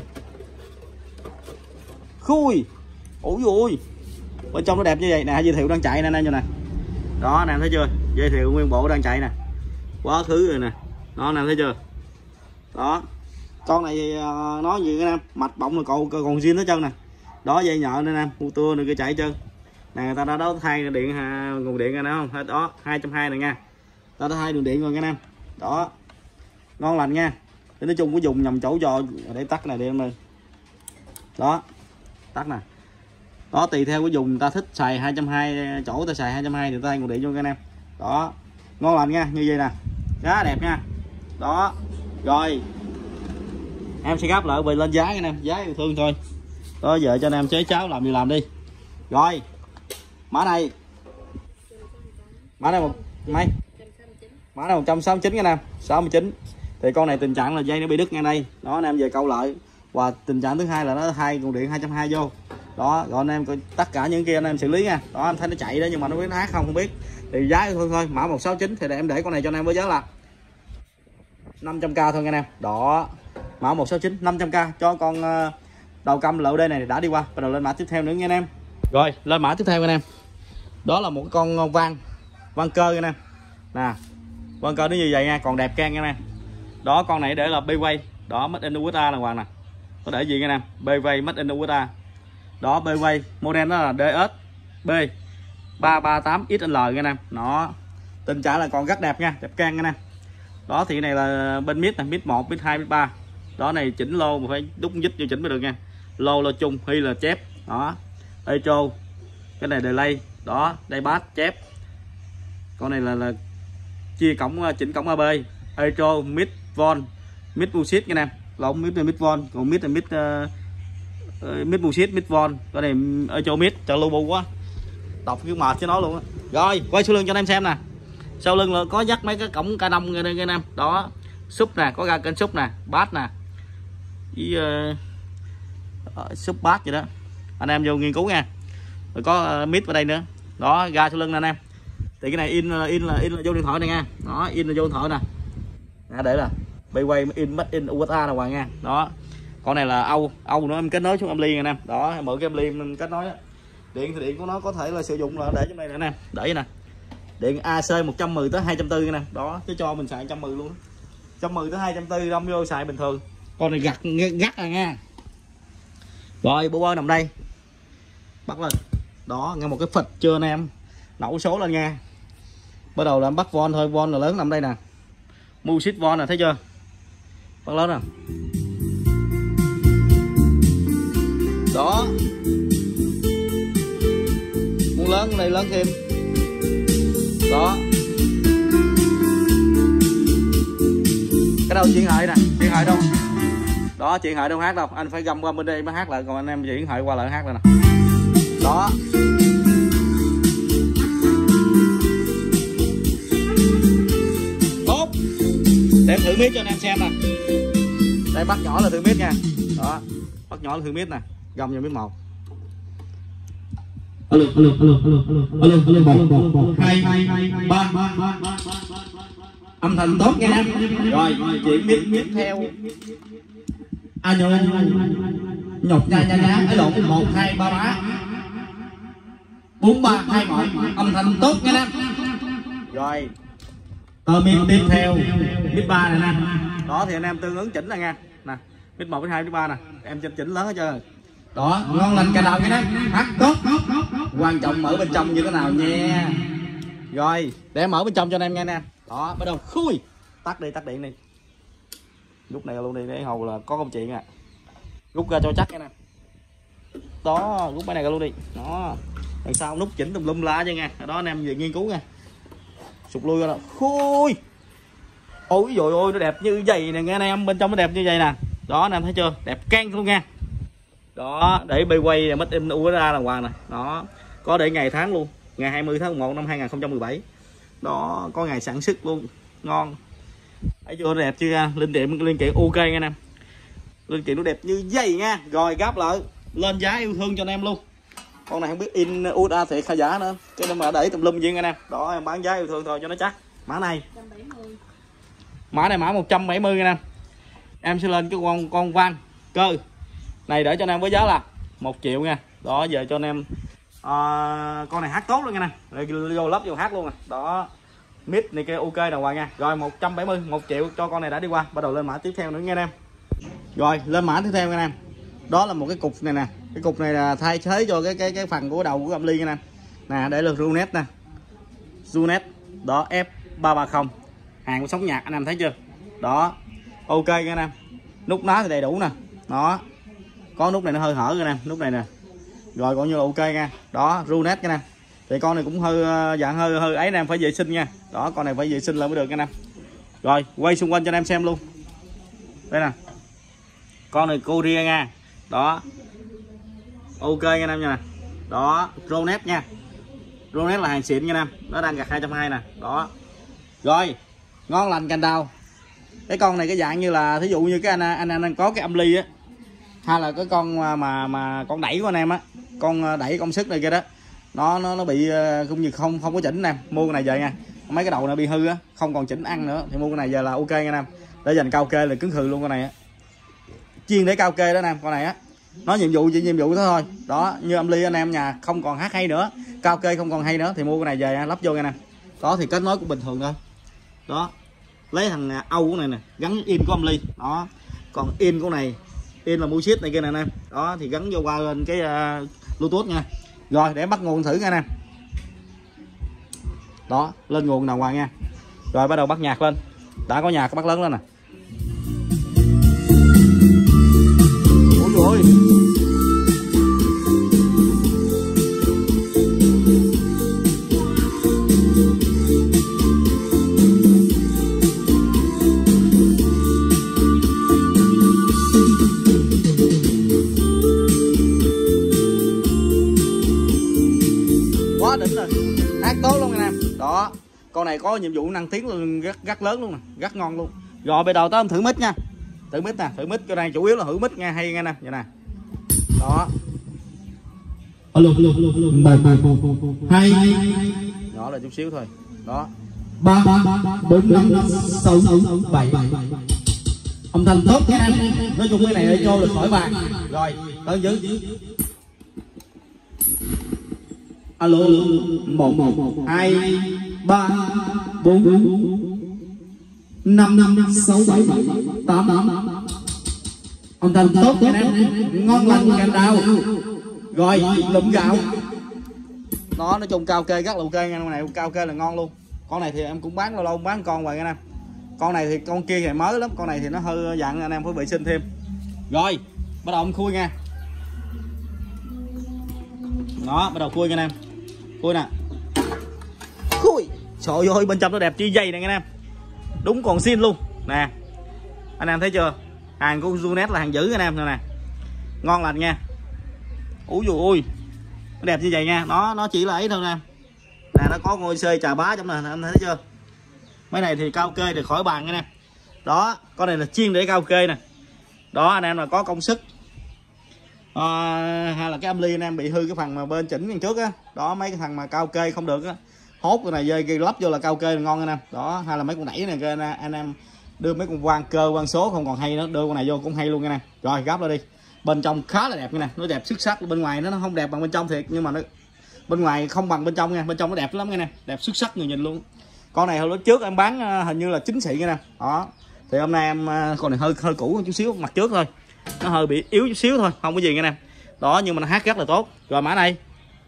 Khui. Ủa ui. Bên trong nó đẹp như vậy nè, giới thiệu đang chạy nè anh em nè. Đó anh em thấy chưa? Giới thiệu nguyên bộ đang chạy nè. Quá khứ rồi nè. Đó anh em thấy chưa? Đó. Con này nói gì anh em, mạch bọng là còn còn zin hết trơn nè. Đó dây nhợ nữa anh em, mua tua nữa kia chạy trơn. Nè người ta đã đó thay điện nguồn điện anh em không? Đó, hai trăm hai mươi này nha. Ta đã thay đường điện rồi nha anh em. Đó. Ngon lành nha. Thì nói chung có dùng nhầm chỗ cho để tắt này đi em ơi. Đó. Tắt nè. Đó tùy theo cái dùng người ta thích xài hai trăm hai mươi, chỗ ta xài hai trăm hai mươi thì ta thay nguồn điện cho anh em. Đó. Ngon lành nha, như vậy nè. Khá đẹp nha. Đó. Rồi. Em sẽ gấp lại về lên giá nha anh em, giá yêu thương thôi. Đó giờ cho anh em chế cháo làm gì làm đi. Rồi. Mã này. Mã này một mấy? Mã này một trăm sáu mươi chín nha anh em, sáu mươi chín. Thì con này tình trạng là dây nó bị đứt ngang đây. Đó anh em về câu lại. Và tình trạng thứ hai là nó thay nguồn điện hai trăm hai mươi vô. Đó, rồi anh em coi tất cả những kia anh em xử lý nha. Đó anh thấy nó chạy đó nhưng mà nó biết nó hát không không biết. Thì giá yêu thương thôi, mã một sáu chín thì để em để con này cho anh em với giá là năm trăm k thôi nha anh em. Đó. Mã một sáu chín năm trăm k cho con đầu câm lờ ô đê này đã đi qua. Bắt đầu lên mã tiếp theo nữa nha anh em. Rồi, lên mã tiếp theo anh em. Đó là một con vang vang cơ nha anh em. Nè. Vang cơ nó như vậy nha, còn đẹp can nha anh em. Đó con này để là B-Way. Đó made in u ét a là hoàng nè. Có để gì nha anh em? B-Way made in u ét a. Đó B-Way, model đó là đê ét B ba ba tám ích lờ nha anh em. Nó tình trạng là còn rất đẹp nha, đẹp can nha anh em. Đó thì cái này là bên mid này, mid một, mid hai, mid ba. Đó này chỉnh lô mà phải đúc dít vô chỉnh mới được nha. Lô lô chung hay là chép. Đó. Echo. Cái này delay. Đó, đây bass chép. Con này là là chia cổng chỉnh cổng a bê. Electro mid von mid bullshit nha em, lộn mid là mid von, còn mid là mid uh, mid bullshit mid von, cái này Electro mid cho lu bu quá, đọc cái mệt cho nó luôn á. Rồi quay sau lưng cho anh em xem nè, sau lưng là có dắt mấy cái cổng ca đông đây anh em, đó súp nè, có ra kênh súp nè, bát nè với uh, súp bát vậy đó, anh em vô nghiên cứu nha. Rồi có uh, mid vào đây nữa, đó ra sau lưng nè anh em. Thì cái này in in là in là vô điện thoại này nha, đó in là vô điện thoại nè, à, để là bay quay in mất in u ét a là hoàng nha. Đó con này là Âu Âu nữa, em kết nối xuống âm ly nha anh em, đó mở cái âm ly em kết nối đó. Điện thì điện của nó có thể là sử dụng là để trong đây nè anh em, để nè, điện a xê một trăm mười tới hai trăm bốn mươi nè, đó chứ cho mình xài một trăm mười luôn, một trăm mười tới hai trăm bốn mươi đâm vô xài bình thường. Con này gặt gắt rồi nha. Rồi bô bơ nằm đây, bắt lên, đó nghe một cái phịch chưa anh em, nổ số lên nha. Bắt đầu là bắt von thôi, von là lớn nằm đây nè, music von nè, thấy chưa, bắt lớn nè, đó muốn lớn cái này lớn thêm, đó cái đâu chuyển hệ nè, chuyển hệ đâu, đó chuyển hệ đâu hát đâu, anh phải găm qua bên đây mới hát lại, còn anh em chuyển hệ qua lại hát lại nè, đó tốt. Để em thử mic cho anh em xem nè, đây bắt nhỏ là thử mic nha, đó bắt nhỏ là thử mic nè, gầm vào mic một. Alo alo alo alo alo alo một một một hai ba âm thanh tốt nha em. Rồi chuyển mic mic theo anh nhớ nhọc nha nha nha ấy lộn một hai ba bá bốn ba hai mọi âm thanh tốt nha em. Rồi tờ mic tiếp theo mic ba này nè, đó thì anh em tương ứng chỉnh là nha nè, mic một mic hai mic ba nè, em chỉnh chỉnh lớn hết trơn. đó ngon lành cả đầu cái đó, hát tốt. Quan trọng mở bên trong như thế nào nha. Rồi để em mở bên trong cho anh em nghe nè, đó bắt đầu khui, tắt đi tắt điện đi, rút này luôn đi để hầu là có công chuyện à, rút ra cho chắc nha nè, đó rút cái này ra luôn đi, đó đằng sau nút chỉnh tùm lum la chứ nha, đó anh em về nghiên cứu nha, sụt lui ra đó, khui, ôi rồi ôi nó đẹp như vậy nè nghe anh em, bên trong nó đẹp như vậy nè, đó anh em thấy chưa, đẹp căng luôn nha. Đó để bay quay mất in u ét a là hoàng nè, đó có để ngày tháng luôn, ngày hai mươi tháng mười một năm hai nghìn không trăm mười bảy, đó có ngày sản xuất luôn, ngon. Thấy chưa, đẹp chưa, linh kiện linh kiện ok nha anh em, linh kiện nó đẹp như vậy nha. Rồi gáp lại lên giá yêu thương cho anh em luôn, con này không biết in u ét a thiệt hay giả nữa, cho nên mà để tùm lum viên anh em, đó em bán giá yêu thương thôi cho nó chắc. Mã này mã này mã một trăm bảy mươi anh em, em sẽ lên cái con con van cơ này để cho anh em với giá là một triệu nha. Đó giờ cho anh em à, con này hát tốt luôn nha nè, vô lắp vô hát luôn nè, đó mid này kia ok đàng hoàng nha. Rồi một trăm bảy mươi, một triệu cho con này đã đi qua, bắt đầu lên mã tiếp theo nữa nha anh em. Rồi lên mã tiếp theo nha anh em, đó là một cái cục này nè, cái cục này là thay thế cho cái cái cái phần của đầu của âm ly nha nè, nè để là Runet nè, Runet đó F ba ba không, hàng của sóng nhạc anh em thấy chưa, đó ok nha anh em. Nút ná thì đầy đủ nè, đó có nút này nó hơi hở nha nè, nút này nè, rồi coi như là ok nha. Đó Runet nha nè, thì con này cũng hơi dạng hơi hơi ấy anh em, phải vệ sinh nha, đó con này phải vệ sinh là mới được nha nè. Rồi quay xung quanh cho anh em xem luôn, đây nè, con này Korea nha, đó ok nha anh em nha, đó Runet nha, Runet là hàng xịn nha anh em, nó đang gặt hai trăm hai mươi nè, đó rồi ngon lành cành đào. Cái con này cái dạng như là thí dụ như cái anh anh anh, anh có cái âm ly á, hay là cái con mà mà, mà con đẩy của anh em á, con đẩy công suất này kia đó, nó nó nó bị cũng như không không có chỉnh nè, mua cái này về nha, mấy cái đầu này bị hư á, không còn chỉnh ăn nữa thì mua cái này giờ là ok nha anh em, để dành cao kê là cứng khừ luôn con này á, chuyên để cao kê đó anh em. Con này á nó nhiệm vụ chỉ nhiệm vụ đó thôi, đó như âm ly anh em nhà không còn hát hay nữa, cao kê không còn hay nữa thì mua cái này về lắp vô nha nè. Đó thì kết nối cũng bình thường thôi, đó lấy thằng Âu của này nè gắn in của âm ly, đó còn in của này in là music này kia nè anh em, đó thì gắn vô qua lên cái uh, bluetooth nha. Rồi để bắt nguồn thử nha anh em, đó lên nguồn đàng hoàng nha. Rồi bắt đầu bắt nhạc lên, đã có nhạc bắt lớn lên nè, ôi ôi Đó đỉnh rồi, hát tốt luôn anh em. Đó con này có nhiệm vụ năng tiếng luôn, rất rất lớn luôn nè, rất ngon luôn. Rồi bây đầu tới em thử mic nha, thử mic nè, thử mic cái này chủ yếu là thử mic nha, hay nghe nè, vậy nè. Đó alo alo alo một một hai nhỏ là chút xíu thôi. Đó ba bốn năm sáu bảy âm thanh tốt nha em. Nói chung cái này để vô được khỏi bàn. rồi Ơn giữ alo một một hai ba bốn năm năm sáu bảy tám âm thanh tốt nha em, ngon lành cành đào. Rồi lụm gạo. Đó nói chung cao kê rất là ok nha, con này cao kê là ngon luôn. Con này thì em cũng bán lâu lâu bán con hoài anh em. Con này thì con kia thì mới lắm, con này thì nó hơi dặn, anh em phải vệ sinh thêm. Rồi bắt đầu em khui nha. Đó bắt đầu khui nha anh em, khui nè, khui. Trời ơi bên trong nó đẹp chi dây này anh em, đúng còn xin luôn nè, anh em thấy chưa? Hàng của Junet là hàng dữ anh em, nè nè, ngon lành nha. Úi dồi ôi nó đẹp như vậy nha. Nó nó chỉ là ấy thôi nè, nè nó có ngôi xê trà bá trong này, anh thấy chưa? Mấy này thì cao kê thì khỏi bàn nha. Đó con này là chuyên để cao kê nè. Đó anh em là có công sức à, hay là cái âm ly anh em bị hư cái phần mà bên chỉnh đằng trước á. Đó mấy cái thằng mà cao kê không được á, hốt cái này dây ghi lắp vô là cao kê là ngon anh em. Đó hay là mấy con đẩy này kia, anh em đưa mấy con quang cơ quang số không còn hay nữa, đưa con này vô cũng hay luôn nha nè. Rồi gắp lên đi. Bên trong khá là đẹp nha nè, nó đẹp xuất sắc. Bên ngoài nó không đẹp bằng bên trong thiệt, nhưng mà nó bên ngoài không bằng bên trong nha, bên trong nó đẹp lắm nha nè, đẹp xuất sắc người nhìn luôn. Con này hồi lúc trước em bán hình như là chính xị nha nè. Đó thì hôm nay em con này hơi hơi cũ chút xíu, mặt trước thôi nó hơi bị yếu chút xíu thôi, không có gì nha nè. Đó nhưng mà nó hát rất là tốt. Rồi mã này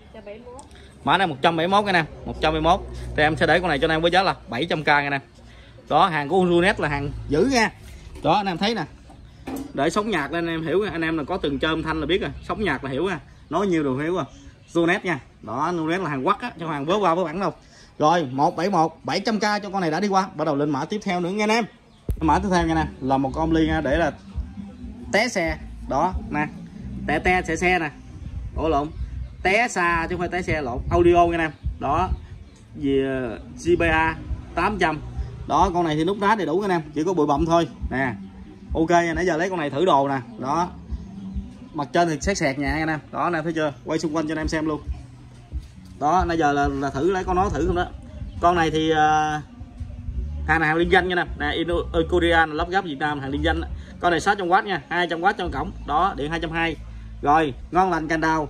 mã này một trăm bảy mươi mốt nha nè, một trăm bảy mươi mốt thì em sẽ để con này cho anh em với giá là bảy trăm k nha nè. Đó hàng của Junet là hàng dữ nha. Đó anh em thấy nè, để sống nhạc lên anh em hiểu, anh em là có từng chơi âm thanh là biết rồi, sống nhạc là hiểu nha, nói nhiều đều hiểu rồi. Junet nha. Đó Junet là hàng quắc á, cho hàng vớ qua với bản đâu. Rồi một bảy một bảy trăm k cho con này đã đi qua. Bắt đầu lên mã tiếp theo nữa nha anh em. Mã tiếp theo nha nè là một con ly nha, để là té xe. Đó nè, té te xe xe nè, ủa lộn, té xa chứ không phải té xe, lộn, audio nha em. Đó gì giê bê a tám trăm. Đó con này thì nút đá đầy đủ anh em, chỉ có bụi bặm thôi nè. Ok nãy giờ lấy con này thử đồ nè. Đó mặt trên thì sét sẹt nhẹ anh em. Đó anh em thấy chưa, quay xung quanh cho anh em xem luôn. Đó nãy giờ là, là thử lấy con nó thử không đó. Con này thì uh, hàng này hàng liên danh nha nè, nè Korea lắp ráp Việt Nam, hàng liên danh. Con này sáu trăm oát nha, hai trăm oát trong cổng. Đó điện hai trăm hai mươi. Rồi ngon lành cành đào.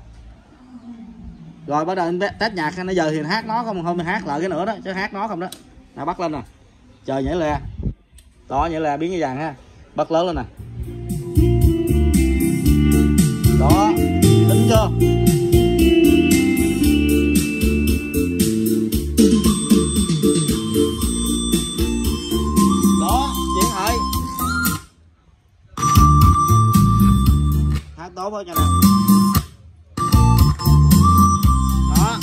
Rồi bắt đầu test nhạc. Nãy giờ thì hát nó không, không hát lại cái nữa đó, chứ hát nó không đó. Nào bắt lên nè, chờ nhảy lè. Đó nhảy lè biến cái vàng ha, bắt lớn lên nè. Đó đỉnh chưa? Đó chuyển thoại hát tốt thôi cho nè. Đó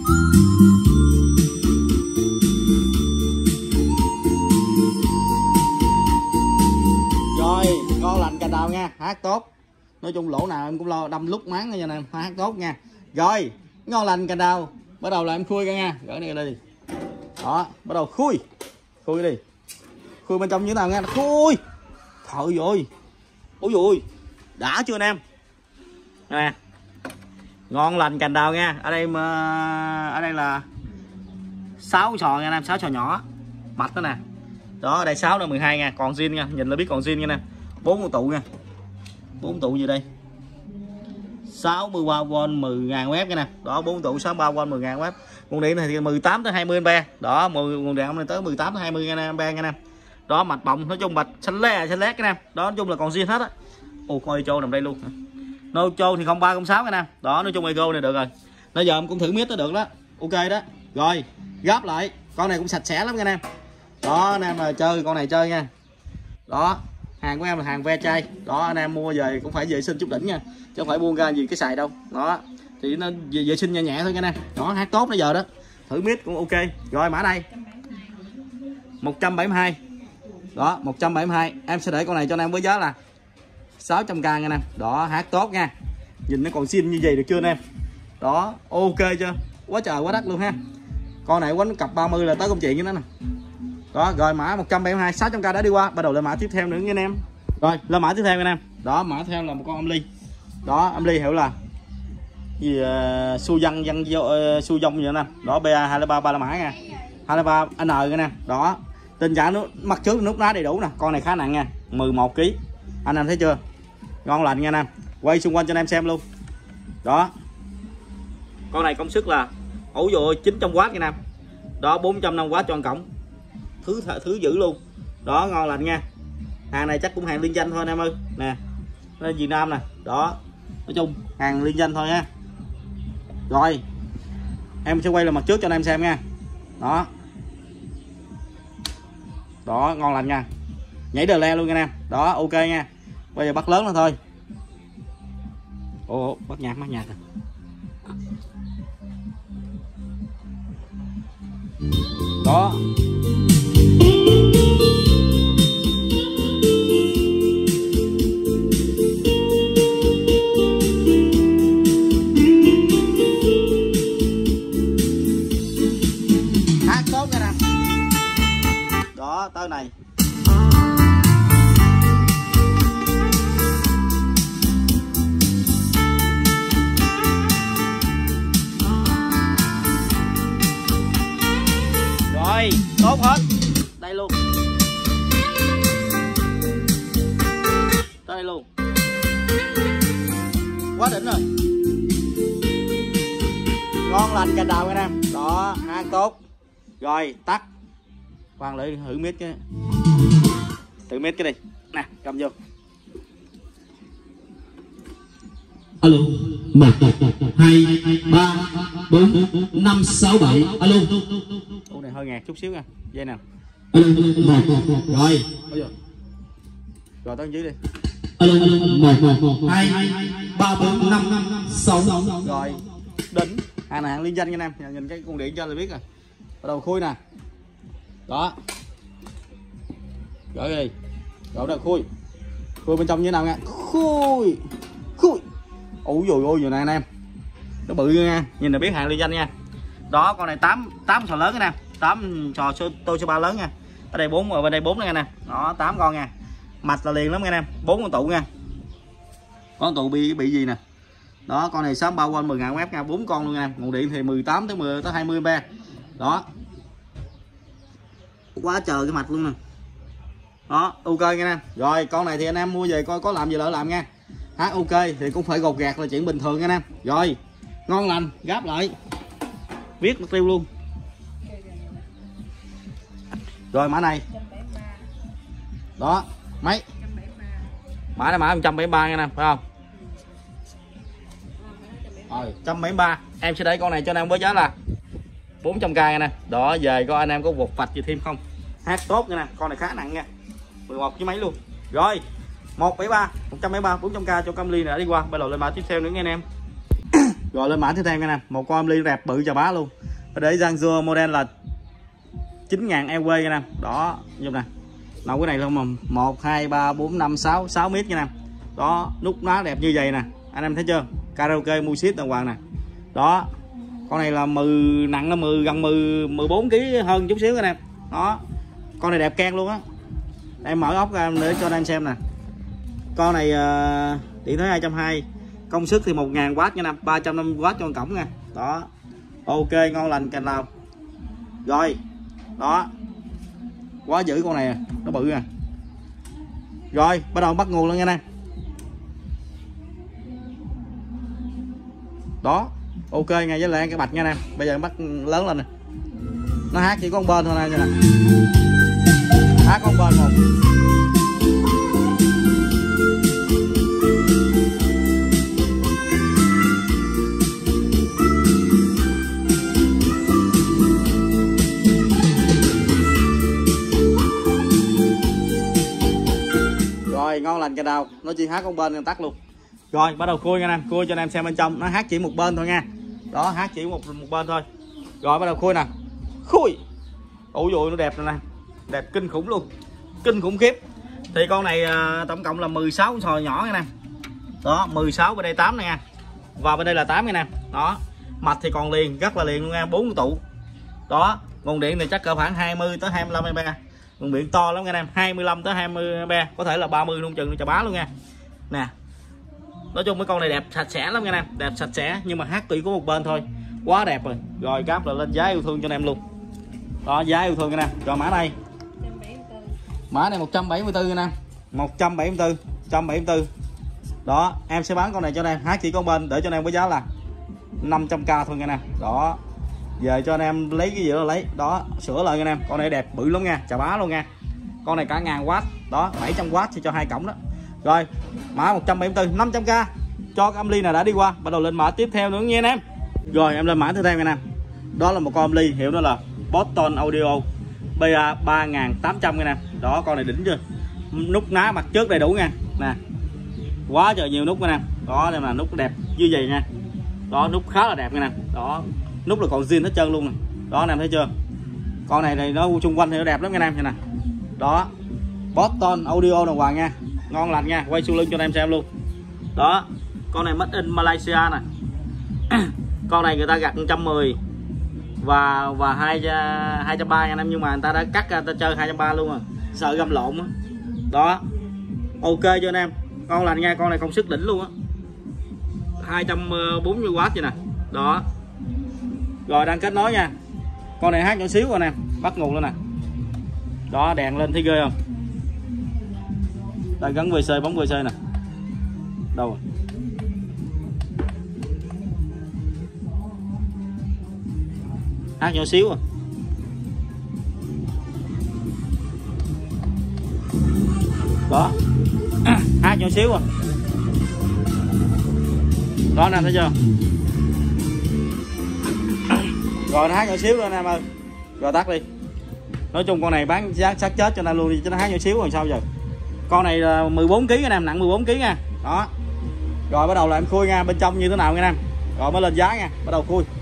rồi ngon lành cành đào nha, hát tốt. Nói chung lỗ nào em cũng lo đâm lúc máng nha em, hát tốt nha. Rồi ngon lành cành đào. Bắt đầu là em khui ra nha, gỡ này đi. Đó bắt đầu khui, khui đi, khui bên trong như thế nào nha, khui. Trời ơi, ôi ôi đã chưa anh em nè, ngon lành cành đào nha. Ở đây mà ở đây là sáu sò nha anh em, sáu sò nhỏ mạch đó nè. Đó ở đây sáu là mười hai nha, còn zin nha, nhìn là biết còn zin nha nè. Bốn con tụ nha, bốn tụ gì đây, sáu mươi ba vôn mười ngàn web nha nè. Đó bốn tụ sáu mươi ba vôn mười ngàn web. Nguồn điện này thì mười tám tới hai mươi ampe. Đó nguồn điện này tới mười tám tới hai mươi ampe nha nè. Đó mạch bọng, nói chung mạch xanh lé xanh lét cái nè. Đó nói chung là còn zin hết á. Ồ con echo nằm đây luôn. Nocho thì không ba không sáu cái nè. Đó nói chung echo này được rồi. Bây giờ em cũng thử miết nó được đó. Ok đó. Rồi gáp lại, con này cũng sạch sẽ lắm nha anh em. Đó anh em là chơi con này chơi nha. Đó hàng của em là hàng ve chai. Đó anh em mua về cũng phải vệ sinh chút đỉnh nha, chứ không phải buông ra gì cái xài đâu. Đó thì nó vệ, vệ sinh nhẹ nhẹ thôi nha anh em. Đó hát tốt bây giờ đó, thử miết cũng ok. Rồi mã đây một trăm bảy mươi hai. Đó một trăm bảy mươi hai em sẽ để con này cho anh em với giá là sáu trăm k nha anh em. Đó hát tốt nha, nhìn nó còn xin như vậy được chưa anh em. Đó ok chưa, quá trời quá đất luôn ha. Con này quánh cặp ba mươi là tới công chuyện với nó nè. Đó rồi mã một trăm bảy mươi hai sáu trăm k đã đi qua, bắt đầu lên mã tiếp theo nữa nha anh em. Rồi lên mã tiếp theo nha anh em. Đó mã tiếp theo là một con âm ly. Đó âm ly hiểu là gì uh, su dân dân uh, su dông vậy nè. Đó ba hai ba ba la mã nha, hai ba n nha nè. Đó tình trạng nó mặt trước nút ná đầy đủ nè. Con này khá nặng nha, mười một ki lô gam, anh em thấy chưa, ngon lành nha anh em. Quay xung quanh cho anh em xem luôn. Đó con này công suất là ủ dồi chín trăm oát nha anh em. Đó bốn trăm năm mươi oát cho cổng, thứ thứ dữ luôn. Đó ngon lành nha, hàng này chắc cũng hàng liên danh thôi anh em ơi nè, nó Việt Nam nè. Đó nói chung hàng liên danh thôi nha. Rồi em sẽ quay lại mặt trước cho anh em xem nha. Đó đó ngon lành nha, nhảy đờ le luôn nha anh em. Đó ok nha, bây giờ bắt lớn lên thôi. Ồ bắt nhạc bắt nhạc rồi. Đó hát tốt nha nè. Đó tới này rồi tốt hết đây luôn, đây luôn, quá đỉnh rồi, ngon lành cành đào nha em. Đó hát tốt. Rồi tắt, khoan lại thử mic cái, thử mic cái đi nè, cầm vô. Alo một hai ba bốn năm sáu bảy. Alo Ô này hơi ngạt chút xíu nha, dây nào. Alo một rồi rồi tới dưới đi. Alo một hai ba bốn năm sáu. Rồi đỉnh, hàng này hàng liên danh nha anh em, nhìn cái con điện cho là biết rồi. Bắt đầu khui nè. Đó rồi đi, rồi đầu khui, khui bên trong như thế nào nha, khui khui. Ủa rồi ôi rồi này anh em, nó bự nha, nhìn là biết hàng liên danh nha. Đó con này tám tám sò lớn nha, tám sò Toshiba lớn nha. Ở đây bốn, ở bên đây bốn nữa nha nè. Đó tám con nha, mạch là liền lắm nha anh em, bốn con tụ nha. Con tụ bị bị gì nè. Đó con này sáu ba quanh mười ngàn oát nha, bốn con luôn nha. Nguồn điện thì mười tám tới mười tới hai mươi ampe. Đó quá trời cái mạch luôn nè. Đó ok nha anh. Rồi con này thì anh em mua về coi có làm gì lỡ làm nha. Hát ok thì cũng phải gột gạt là chuyện bình thường nha anh em. Rồi ngon lành, gáp lại viết tiêu luôn. Rồi mã này đó mấy mã này mã một trăm bảy mươi ba nha anh em, phải không? Rồi một trăm bảy mươi ba em sẽ để con này cho anh em với giá là bốn trăm k nha nè. Đó về coi anh em có vụt vạch gì thêm không. Hát tốt nha nè, con này khá nặng nha, mười một với mấy luôn. Rồi một bảy ba, một trăm bảy mươi ba, bốn trăm k cho con ly này đã đi qua. Bây giờ lên mã tiếp theo nữa nha anh em. Rồi lên mã tiếp theo nha anh em, một con ly đẹp bự chà bá luôn. Để Zhangzhou model là chín ngàn e quê nha anh em. Đó giúp nè, nào cái này luôn mà một hai ba bốn năm sáu, sáu mét nha anh em. Đó nút ná đẹp như vậy nè, anh em thấy chưa, karaoke music đàng hoàng nè. Đó con này là mười, nặng nó mười, gần mười, mười bốn ki lô gam hơn chút xíu anh em. Đó con này đẹp can luôn á. Em mở ốc ra để cho anh em xem nè. Con này uh, điện thoại hai trăm hai mươi, công suất thì một ngàn oát nha nè, ba trăm năm mươi oát cho con cổng nha. Đó ok ngon lành cành đào. Rồi đó quá dữ, con này nó bự nè. Rồi bắt đầu bắt nguồn luôn nha nè. Đó ok ngay với lại cái bạch nha nè. Bây giờ bắt lớn lên nè, nó hát chỉ có một bên thôi nè, nè. Hát có một bên một. Rồi ngon lành cành đào, nó chỉ hát con bên nên tắt luôn. Rồi bắt đầu khui nha anh em, khui cho anh em xem bên trong, nó hát chỉ một bên thôi nha. Đó hát chỉ một một bên thôi. Rồi bắt đầu khui nè, khui. Ôi dồi nó đẹp rồi nè, đẹp kinh khủng luôn, kinh khủng khiếp. Thì con này à, tổng cộng là mười sáu con sò nhỏ nha nè. Đó mười sáu, bên đây tám nè nha, và bên đây là tám nha nè. Đó mạch thì còn liền, rất là liền luôn nha, bốn tụ. Đó, nguồn điện thì chắc cỡ khoảng hai mươi tới hai mươi lăm a pe. Nguồn điện to lắm anh em, hai mươi lăm tới hai mươi a pe, có thể là ba mươi luôn chừng cho bá luôn nha. Nè. Nói chung mấy con này đẹp sạch sẽ lắm anh em, đẹp sạch sẽ nhưng mà hát tùy có một bên thôi. Quá đẹp rồi. Rồi cáp là lên giá yêu thương cho anh em luôn. Đó, giá yêu thương anh em. Rồi mã này. Mã này một trăm bảy mươi tư anh em. một trăm bảy mươi tư, một trăm bảy mươi tư. Đó, em sẽ bán con này cho anh em, hát chỉ có bên để cho anh em với giá là năm trăm k thôi anh em. Đó. Về cho anh em lấy cái gì đó lấy. Đó, sửa lại anh em. Con này đẹp bự lắm nha, chà bá luôn nha. Con này cả ngàn W. Đó, bảy trăm W thì cho hai cổng đó. Rồi, mã một trăm bảy mươi tư, năm trăm k. Cho cái âm ly này đã đi qua, bắt đầu lên mã tiếp theo nữa nha anh em. Rồi em lên mã tiếp theo anh em. Đó là một con âm ly hiệu đó là Boston Audio B A ba nghìn tám trăm anh em. Đó, con này đỉnh chưa? Nút ná mặt trước đầy đủ nha. Nè. Quá trời nhiều nút anh em. Đó, đây là nút đẹp như vậy nha. Đó, nút khá là đẹp anh em. Đó, nút là còn zin hết trơn luôn nè. Đó anh em thấy chưa? Con này này nó xung quanh thì nó đẹp lắm anh em nè. Đó. Boston Audio đồng hoàng nha. Ngon lành nha, quay xu lưng cho anh em xem luôn. Đó, con này made in Malaysia nè. Con này người ta gặt một trăm mười và và hai hai trăm ba mươi anh em, nhưng mà người ta đã cắt ra ta chơi hai trăm ba mươi luôn rồi. Sợ găm lộn á. Đó. Ok cho anh em. Ngon lành nha, con này công suất đỉnh luôn á. hai trăm bốn mươi W vậy nè. Đó. Rồi đang kết nối nha. Con này hát nhỏ xíu anh em, bắt nguồn luôn nè. Đó, đèn lên thấy ghê không? Đang gắn vê xê, bóng vê xê nè. Đâu rồi? Hát nhỏ xíu à. Đó. Hát nhỏ xíu à. Đó anh em thấy chưa? Rồi nó hát nhỏ xíu luôn anh em ơi. Rồi tắt đi. Nói chung con này bán giá sát chết cho nên luôn đi, cho nó hát nhỏ xíu rồi sao giờ. Con này là mười bốn ki lô gam anh em, nặng mười bốn ki lô gam nha. Đó. Rồi bắt đầu là em khui nha, bên trong như thế nào nha anh em. Rồi mới lên giá nha, bắt đầu khui.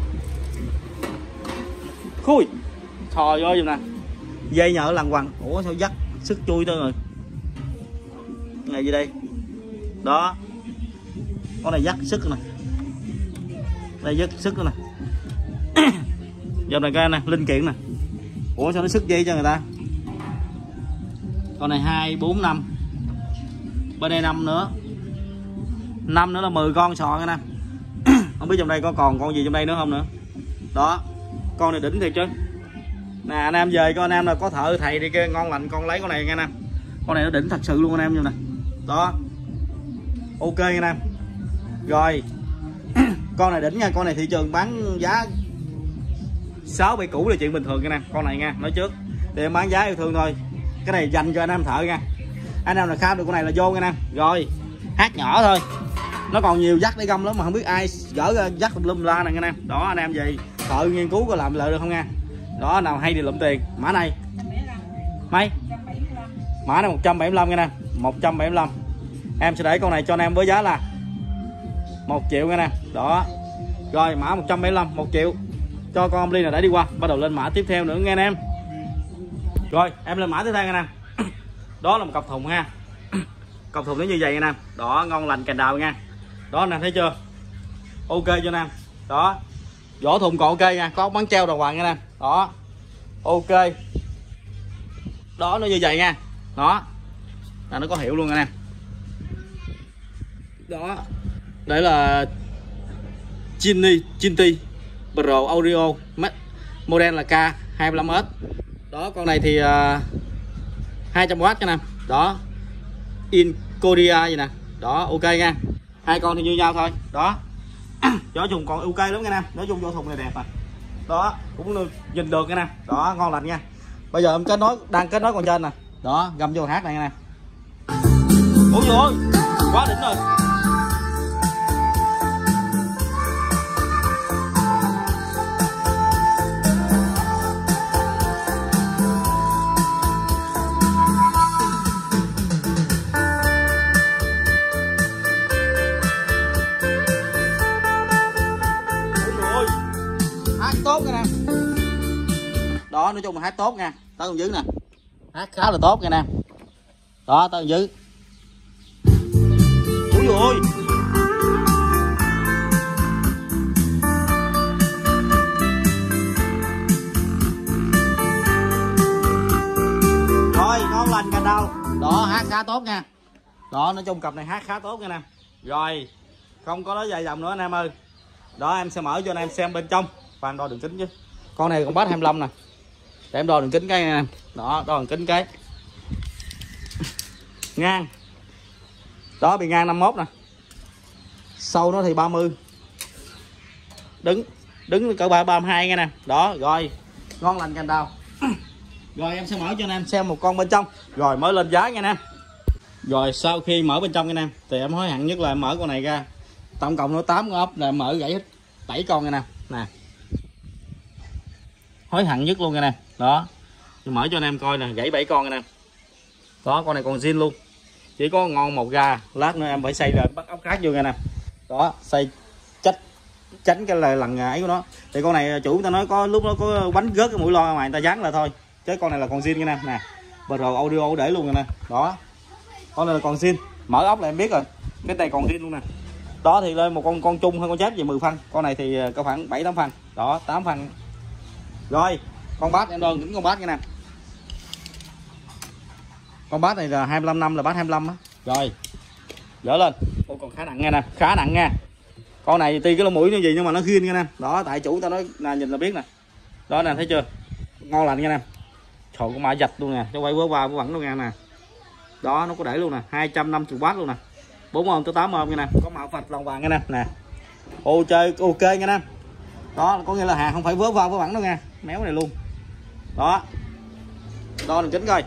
Khui. Trời ơi giùm nè. Dây nhợ lằn quằn. Ủa sao dắt sức chui tới rồi. Này gì đây? Đó. Con này dắt sức nè. Đây dắt sức nè. Dòng này coi nè, linh kiện nè. Ủa sao nó sức dây cho người ta. Con này hai, bốn, năm. Bên đây năm nữa. năm nữa là mười con sò nè. Không biết trong đây có còn con gì trong đây nữa không nữa. Đó. Con này đỉnh thiệt chứ. Nè anh em về coi anh em là có thợ thầy đi kia ngon lành con lấy con này nha anh em. Con này nó đỉnh thật sự luôn anh em như nè. Đó. Ok anh em. Rồi. Con này đỉnh nha, con này thị trường bán giá sáu bảy củ là chuyện bình thường anh em. Con này nha, nói trước. Để em bán giá yêu thương thôi. Cái này dành cho anh em thợ nha. Anh em là khám được con này là vô anh em. Rồi. Hát nhỏ thôi. Nó còn nhiều dắt để găm lắm mà không biết ai gỡ ra dắt lum la nè anh em. Đó anh em gì thợ nghiên cứu có làm lợi được không nha. Đó nào hay thì lụm tiền. Mã này mấy mã này một trăm bảy mươi lăm anh em, một trăm bảy mươi lăm. Em sẽ để con này cho anh em với giá là một triệu anh em. Đó. Rồi mã một trăm bảy mươi lăm, một triệu. Cho con ly này đã đi qua, bắt đầu lên mã tiếp theo nữa nghe anh em. Rồi em lên mã tiếp theo anh em. Đó là một cặp thùng ha. Cặp thùng nó như vậy anh em. Đó, ngon lành cành đào nha. Đó anh em thấy chưa? Ok cho anh em. Đó. Vỏ thùng còn ok nha, có ốc bắn treo đàng hoàng nha anh em. Đó. Ok. Đó nó như vậy nha. Đó. Là nó có hiệu luôn anh em. Đó. Đây là Chinny Chinty Pro Audio, model là K hai mươi lăm S. Đó con này thì uh, hai trăm W cho anh em. Đó. In Korea vậy nè. Đó ok nha. Hai con thì như nhau thôi. Đó. Vỏ thùng còn ok lắm anh em. Nói chung vỏ thùng này đẹp à. Đó, cũng nhìn được anh em. Đó, ngon lành nha. Bây giờ em kết nối, đang kết nối con trên nè. Đó, găm vô hát này anh em. Ủa trời ơi, quá đỉnh rồi. Tốt nha nè. Đó nói chung là hát tốt nha. Tới con dưới nè. Hát khá là tốt nha nè. Đó tới con dưới. Ui ôi. khá tốt nha. Đó, nói chung cặp này hát khá tốt nha nè. Rồi không có nói dài dòng nữa anh em ơi. Đó, em sẽ mở cho anh em xem bên trong. Khoan đo đường kính chứ. Con này con bass hai mươi lăm nè. Để em đo đường kính cái nè. Đó, đo đường kính cái. Ngang. Đó, bị ngang năm mốt nè. Sâu nó thì ba mươi. Đứng đứng cỡ ba ba mươi hai nghe nè. Đó, rồi. Ngon lành cành đào. Rồi em sẽ mở cho anh em xem một con bên trong. Rồi mới lên giá nha anh em. Rồi sau khi mở bên trong nha anh em thì em hối hận nhất là em mở con này ra. Tổng cộng nó tám con ốc là em mở gãy hết bảy con nha nè. Nè. Hối hận nhất luôn nha nè. Đó. Tôi mở cho anh em coi nè, gãy bảy con nha nè. Đó, con này còn zin luôn. Chỉ có ngon một ga, lát nữa em phải xây rồi bắt ốc khác vô nha nè. Đó, xây trách tránh cái là lần ấy của nó. Thì con này chủ người ta nói có lúc nó có bánh rớt cái mũi lo mà người ta dán là thôi. Chứ con này là còn zin nha nè. Nè. Bờ rồi audio để luôn nha nè. Đó. Con này là còn zin. Mở ốc là em biết rồi. Cái này còn zin luôn nè. Đó thì lên một con con chung hơn con chép về mười phân. Con này thì có khoảng bảy tám phân. Đó, tám phân. Rồi, con bass em đơn những con bass nha nè. Con bass này là hai mươi lăm năm là bass hai mươi lăm á. Rồi. Dỡ lên. Ô, còn khá nặng nha nè, khá nặng nha. Con này tuy cái lỗ mũi như gì nhưng mà nó khiên nha nè. Đó, tại chủ ta nói là nhìn là biết nè. Đó nè, thấy chưa? Ngon lành nha nè. Trời, con mã dạch luôn nè, cho quay vớ vào vớ vẩn luôn nha nè. Đó, nó có để luôn nè, hai trăm năm mươi W luôn nè. bốn ôm tới tám ôm nha nè, có mạo phạch lòng vàng nha nè. Nè. Ô chơi ok nha nè. Đó, có nghĩa là hàng không phải vớ vào vớ vẩn đâu nha. Méo này luôn. Đó. Đo đường kính coi.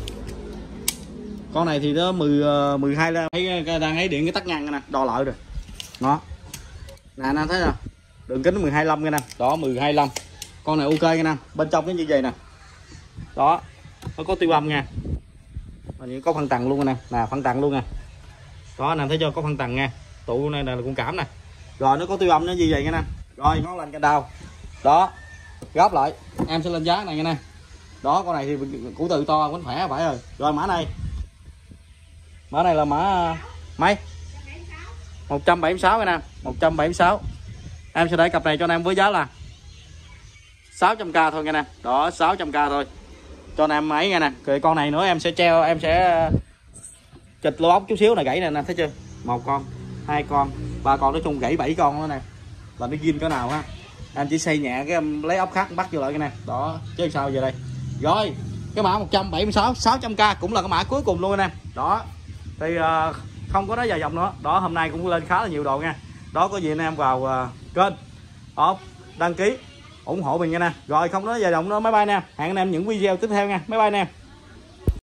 Con này thì nó mười mười hai ra, thấy đang thấy điện cái tắt ngang nè, đo lại rồi. Đó. Nè nè thấy nè. Đường kính mười hai lăm nha nè. Đó, mười hai lăm. Con này ok nha nè, bên trong cái như vậy nè. Đó. Nó có tiêu âm nha. Có phân tầng luôn nè, nè phân tầng luôn nè. Đó nè, thấy chưa, có phân tầng nha. Tụ này là cung cảm nè. Rồi nó có tiêu âm nó như vậy nha nè. Rồi ngon lành cành đào. Đó. Gấp lại, em sẽ lên giá này nha nè. Đó, con này thì củ từ to quánh khỏe phải rồi. Rồi mã này. Mã này là mã mấy? một trăm bảy mươi sáu nha nè, một trăm bảy mươi sáu. Em sẽ để cặp này cho anh em với giá là sáu trăm k thôi nha nè. Đó, sáu trăm k thôi. Cho anh em ấy nha nè. Rồi con này nữa em sẽ treo, em sẽ chịch lô ốc chút xíu này gãy nè, nè thấy chưa? Một con, hai con, ba con, nói chung gãy bảy con nữa nè. Là nó zin cỡ nào ha. Em chỉ xây nhẹ cái em lấy ốc khác bắt vô lại cái nè. Đó, chứ sao giờ đây. Rồi, cái mã một trăm bảy mươi sáu, sáu trăm k cũng là cái mã cuối cùng luôn nè. Đó. Thì uh, không có nói dài dòng nữa. Đó, hôm nay cũng lên khá là nhiều đồ nha. Đó, có gì anh em vào uh, kênh đó, đăng ký ủng hộ mình nha nè. Rồi không nói dài dòng nữa, máy bay nè. Hẹn anh em những video tiếp theo nha. Máy bay nè.